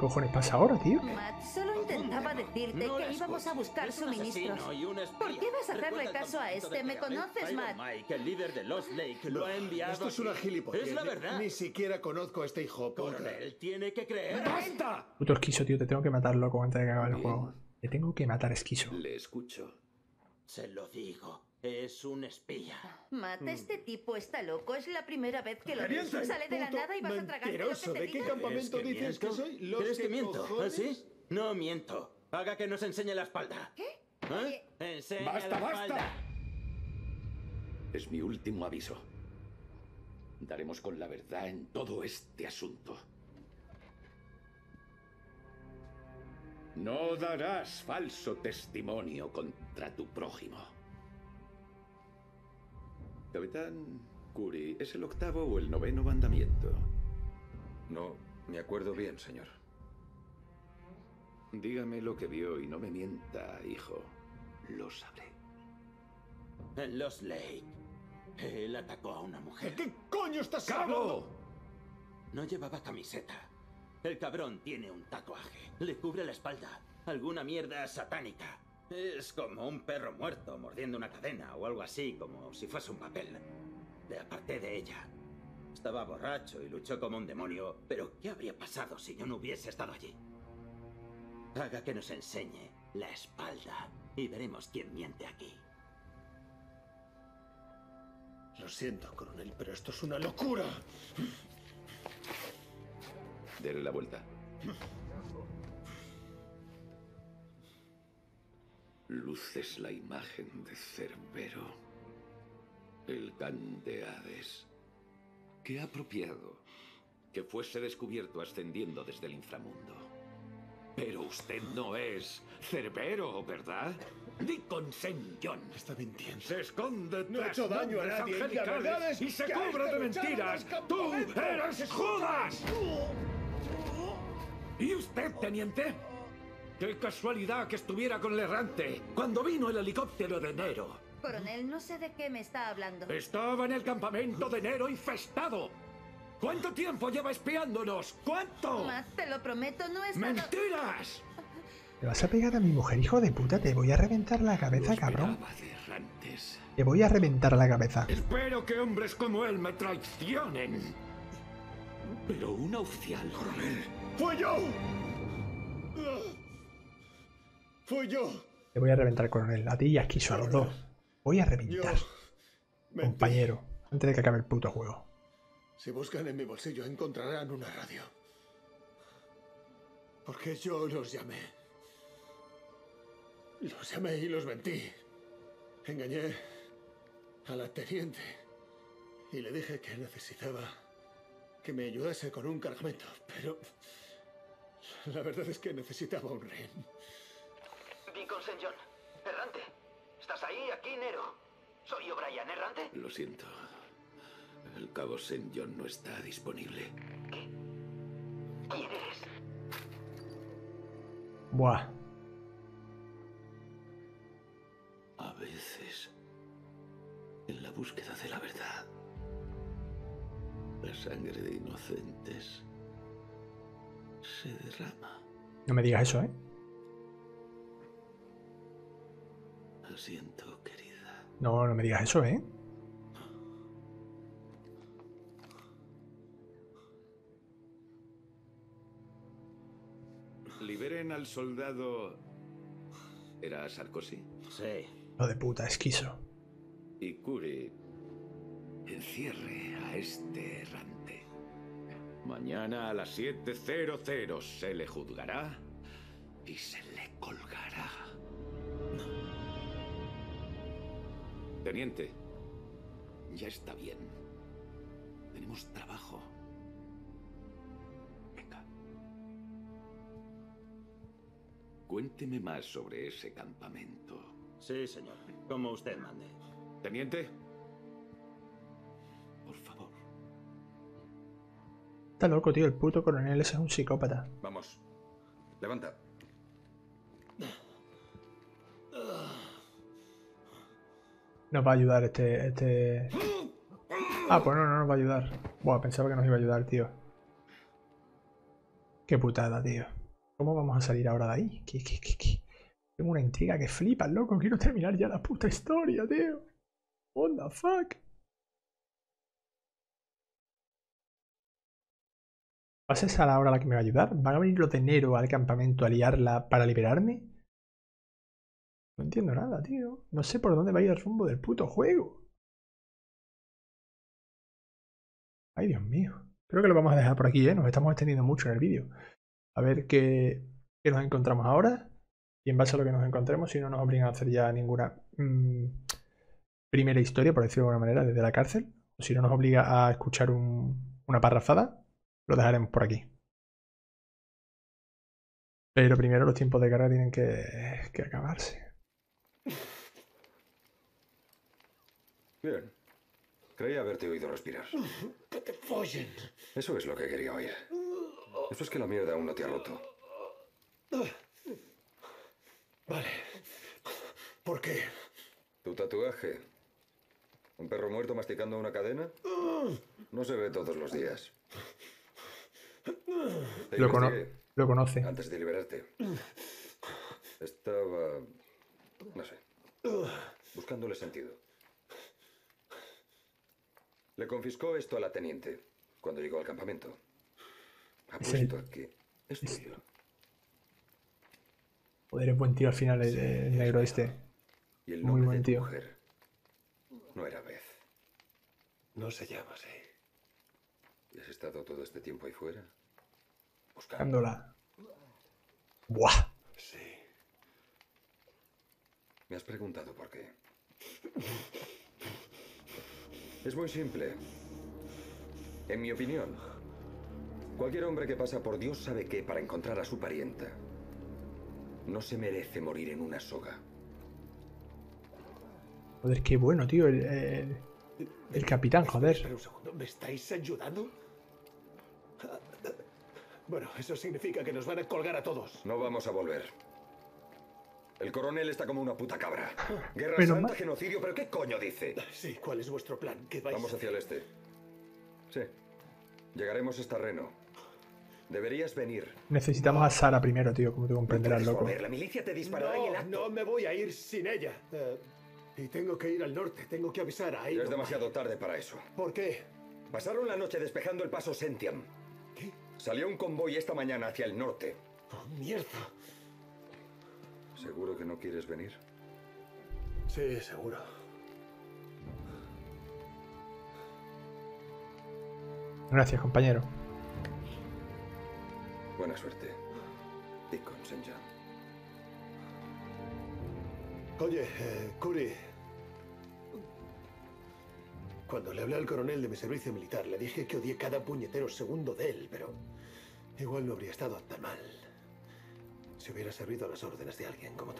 cojones pasa ahora, tío? Matt solo intentaba decirte que íbamos a buscar suministros. ¿Por qué vas a hacerle caso a este? ¿Me conoces, Matt? Mike, el líder de Lost Lake, lo ha enviado. Esto es una gilipollez. Es la verdad. Ni siquiera conozco a este hijo puta. Coronel, tiene que creer. ¡Basta! Puto esquizo, tío, te tengo que matar, loco, antes de que acabe el juego. Te tengo que matar, esquizo. Le escucho. Se lo digo. Es un espía. Matt, este tipo está loco. Es la primera vez que lo ves. Serías Sale de la nada y vas a tragarte lo que te ¿De qué diga. campamento dices que soy? ¿Los ¿Crees que miento? cojones? ¿Sí? No miento. Haga que nos enseñe la espalda. ¿Qué? ¿Eh? Enseña ¡Basta, la basta! espalda. Es mi último aviso. Daremos con la verdad en todo este asunto. No darás falso testimonio contra tu prójimo. Capitán Curry, ¿es el 8º o el 9º mandamiento? No, me acuerdo bien, señor. Dígame lo que vio y no me mienta, hijo. Lo sabré. En Lost Lake, él atacó a una mujer. ¿De qué coño estás ¡Cabo! hablando? No llevaba camiseta. El cabrón tiene un tatuaje. Le cubre la espalda. Alguna mierda satánica. Es como un perro muerto mordiendo una cadena o algo así, como si fuese un papel. Le aparté de ella. Estaba borracho y luchó como un demonio. Pero ¿qué habría pasado si yo no hubiese estado allí? Haga que nos enseñe la espalda y veremos quién miente aquí. Lo siento, coronel, pero esto es una locura. Dele la vuelta. Luces la imagen de Cerbero, el Khan de Hades. Qué apropiado que fuese descubierto ascendiendo desde el inframundo. Pero usted no es Cerbero, ¿verdad? Ni con Saint John. Está mintiendo. Se esconde No ha tras hecho daño a nombres nadie, y la angelicales verdad es y se que cubre este de luchaba en mentiras. el ¡Tú campamento! eres Judas! ¿Y usted, teniente? ¡Qué casualidad que estuviera con el errante cuando vino el helicóptero de Nero! Coronel, no sé de qué me está hablando. Estaba en el campamento de Nero infestado. ¿Cuánto tiempo lleva espiándonos? ¿Cuánto? Matt, te lo prometo, no es ¡Mentiras! ¿Te vas a pegar a mi mujer, hijo de puta? Te voy a reventar la cabeza, cabrón. De errantes. Te voy a reventar la cabeza. Espero que hombres como él me traicionen. Pero un oficial... ¡Coronel! ¡Fui yo! ¡Fui yo! Te voy a reventar, coronel. A ti y a Esquizo, a los dos. Voy a reventar. Compañero, antes de que acabe el puto juego. Si buscan en mi bolsillo encontrarán una radio. Porque yo los llamé. Los llamé y los mentí. Engañé a la teniente. Y le dije que necesitaba que me ayudase con un cargamento. Pero la verdad es que necesitaba un rehén. Deacon St. John. Errante. ¿Estás ahí? Aquí, Nero. Soy O'Brien, ¿errante? Lo siento. El cabo St. John no está disponible. ¿Quién eres? Buah. A veces, en la búsqueda de la verdad, la sangre de inocentes se derrama. No me digas eso, ¿eh? Lo siento, querida. No, no me digas eso, ¿eh? Liberen al soldado... ¿Era Sarkozy? Sí. Lo de puta, Esquizo. Y Curry encierre a este errante. Mañana a las 7:00 se le juzgará y se le colgará. Teniente, ya está bien. Tenemos trabajo. Venga. Cuénteme más sobre ese campamento. Sí, señor. Como usted mande. Teniente, por favor. Está loco, tío. El puto coronel ese es un psicópata. Vamos. Levanta. Nos va a ayudar este... Ah, pues no nos va a ayudar. Buah, pensaba que nos iba a ayudar, tío. Qué putada, tío. ¿Cómo vamos a salir ahora de ahí? ¿Qué? Tengo una intriga que flipas, loco. Quiero terminar ya la puta historia, tío. What the fuck. ¿Va a ser esa la hora la que me va a ayudar? ¿Van a venir los de enero al campamento a liarla para liberarme? No entiendo nada, tío. No sé por dónde va a ir el rumbo del puto juego. Ay, Dios mío. Creo que lo vamos a dejar por aquí, ¿eh? Nos estamos extendiendo mucho en el vídeo. A ver qué nos encontramos ahora. Y en base a lo que nos encontremos, si no nos obligan a hacer ya ninguna primera historia, por decirlo de alguna manera, desde la cárcel. O si no nos obliga a escuchar una parrafada, lo dejaremos por aquí. Pero primero los tiempos de carga tienen que acabarse. Bien. Creía haberte oído respirar. ¡Que te follen! Eso es lo que quería oír. Eso es que la mierda aún no te ha roto. Vale. ¿Por qué? ¿Tu tatuaje? ¿Un perro muerto masticando una cadena? No se ve todos los días. Lo conoce. Antes de liberarte. Estaba... no sé. Buscándole sentido. Le confiscó esto a la teniente cuando llegó al campamento. Apuesto a que es tuyo. Joder, es buen tío al final el negro este. Y el muy nombre buen de tu tío. mujer no era Beth. No se llama así. ¿Y has estado todo este tiempo ahí fuera? Buscándola. ¡Buah! Sí. Me has preguntado por qué. Es muy simple. En mi opinión, cualquier hombre que pasa por Dios sabe que para encontrar a su parienta no se merece morir en una soga. Joder, qué bueno, tío. El capitán, joder. Espera un segundo. ¿Me estáis ayudando? Bueno, eso significa que nos van a colgar a todos. No vamos a volver. El coronel está como una puta cabra. Guerra Menos santa, mal. genocidio, ¿pero qué coño dice? Sí, ¿cuál es vuestro plan? ¿Qué vais Vamos a hacia el este. Sí. Llegaremos hasta Reno. Deberías venir. Necesitamos a Sara primero, tío, como tú comprenderás, loco. La milicia te disparará en el acto. No me voy a ir sin ella. Y tengo que ir al norte. Tengo que avisar a Ya ella. es demasiado tarde para eso. ¿Por qué? Pasaron la noche despejando el paso Sentiam. ¿Qué? Salió un convoy esta mañana hacia el norte. ¡Oh, mierda! ¿Seguro que no quieres venir? Sí, seguro. Gracias, compañero. Buena suerte. Y con Senjan. Oye, Curi. Cuando le hablé al coronel de mi servicio militar, le dije que odié cada puñetero segundo de él, pero igual no habría estado tan mal si hubiera servido a las órdenes de alguien como tú.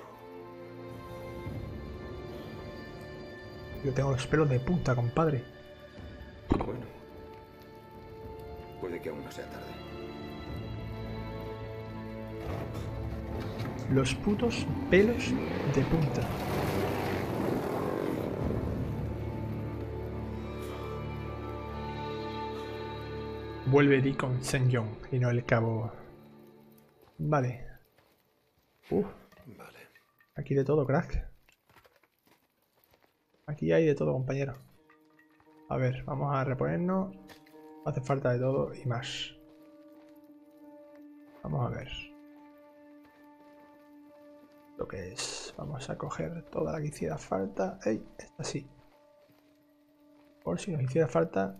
Yo tengo los pelos de punta, compadre. Bueno. Puede que aún no sea tarde. Los putos pelos de punta. Vuelve Di con Senjon y no el cabo. Vale. Vale. Aquí de todo, crack. Aquí hay de todo, compañero. A ver, vamos a reponernos. Hace falta de todo y más. Vamos a ver. Lo que es. Vamos a coger toda la que hiciera falta. ¡Ey! Esta sí. Por si nos hiciera falta.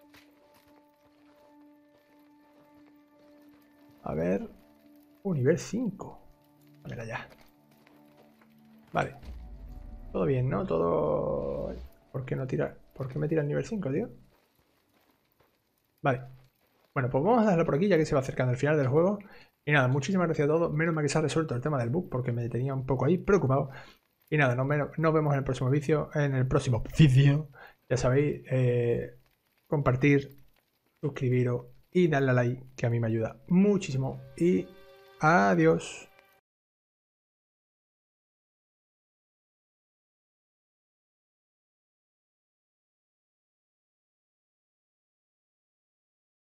A ver. Nivel 5. A ver allá. Vale. Todo bien, ¿no? Todo... ¿Por qué no tira? ¿Por qué me tira el nivel 5, tío? Vale. Bueno, pues vamos a dejarlo por aquí ya que se va acercando el final del juego. Y nada, muchísimas gracias a todos. Menos mal que se ha resuelto el tema del bug porque me tenía un poco ahí preocupado. Y nada, nos vemos en el próximo vídeo. Ya sabéis, compartir, suscribiros y darle a like que a mí me ayuda muchísimo. Y adiós.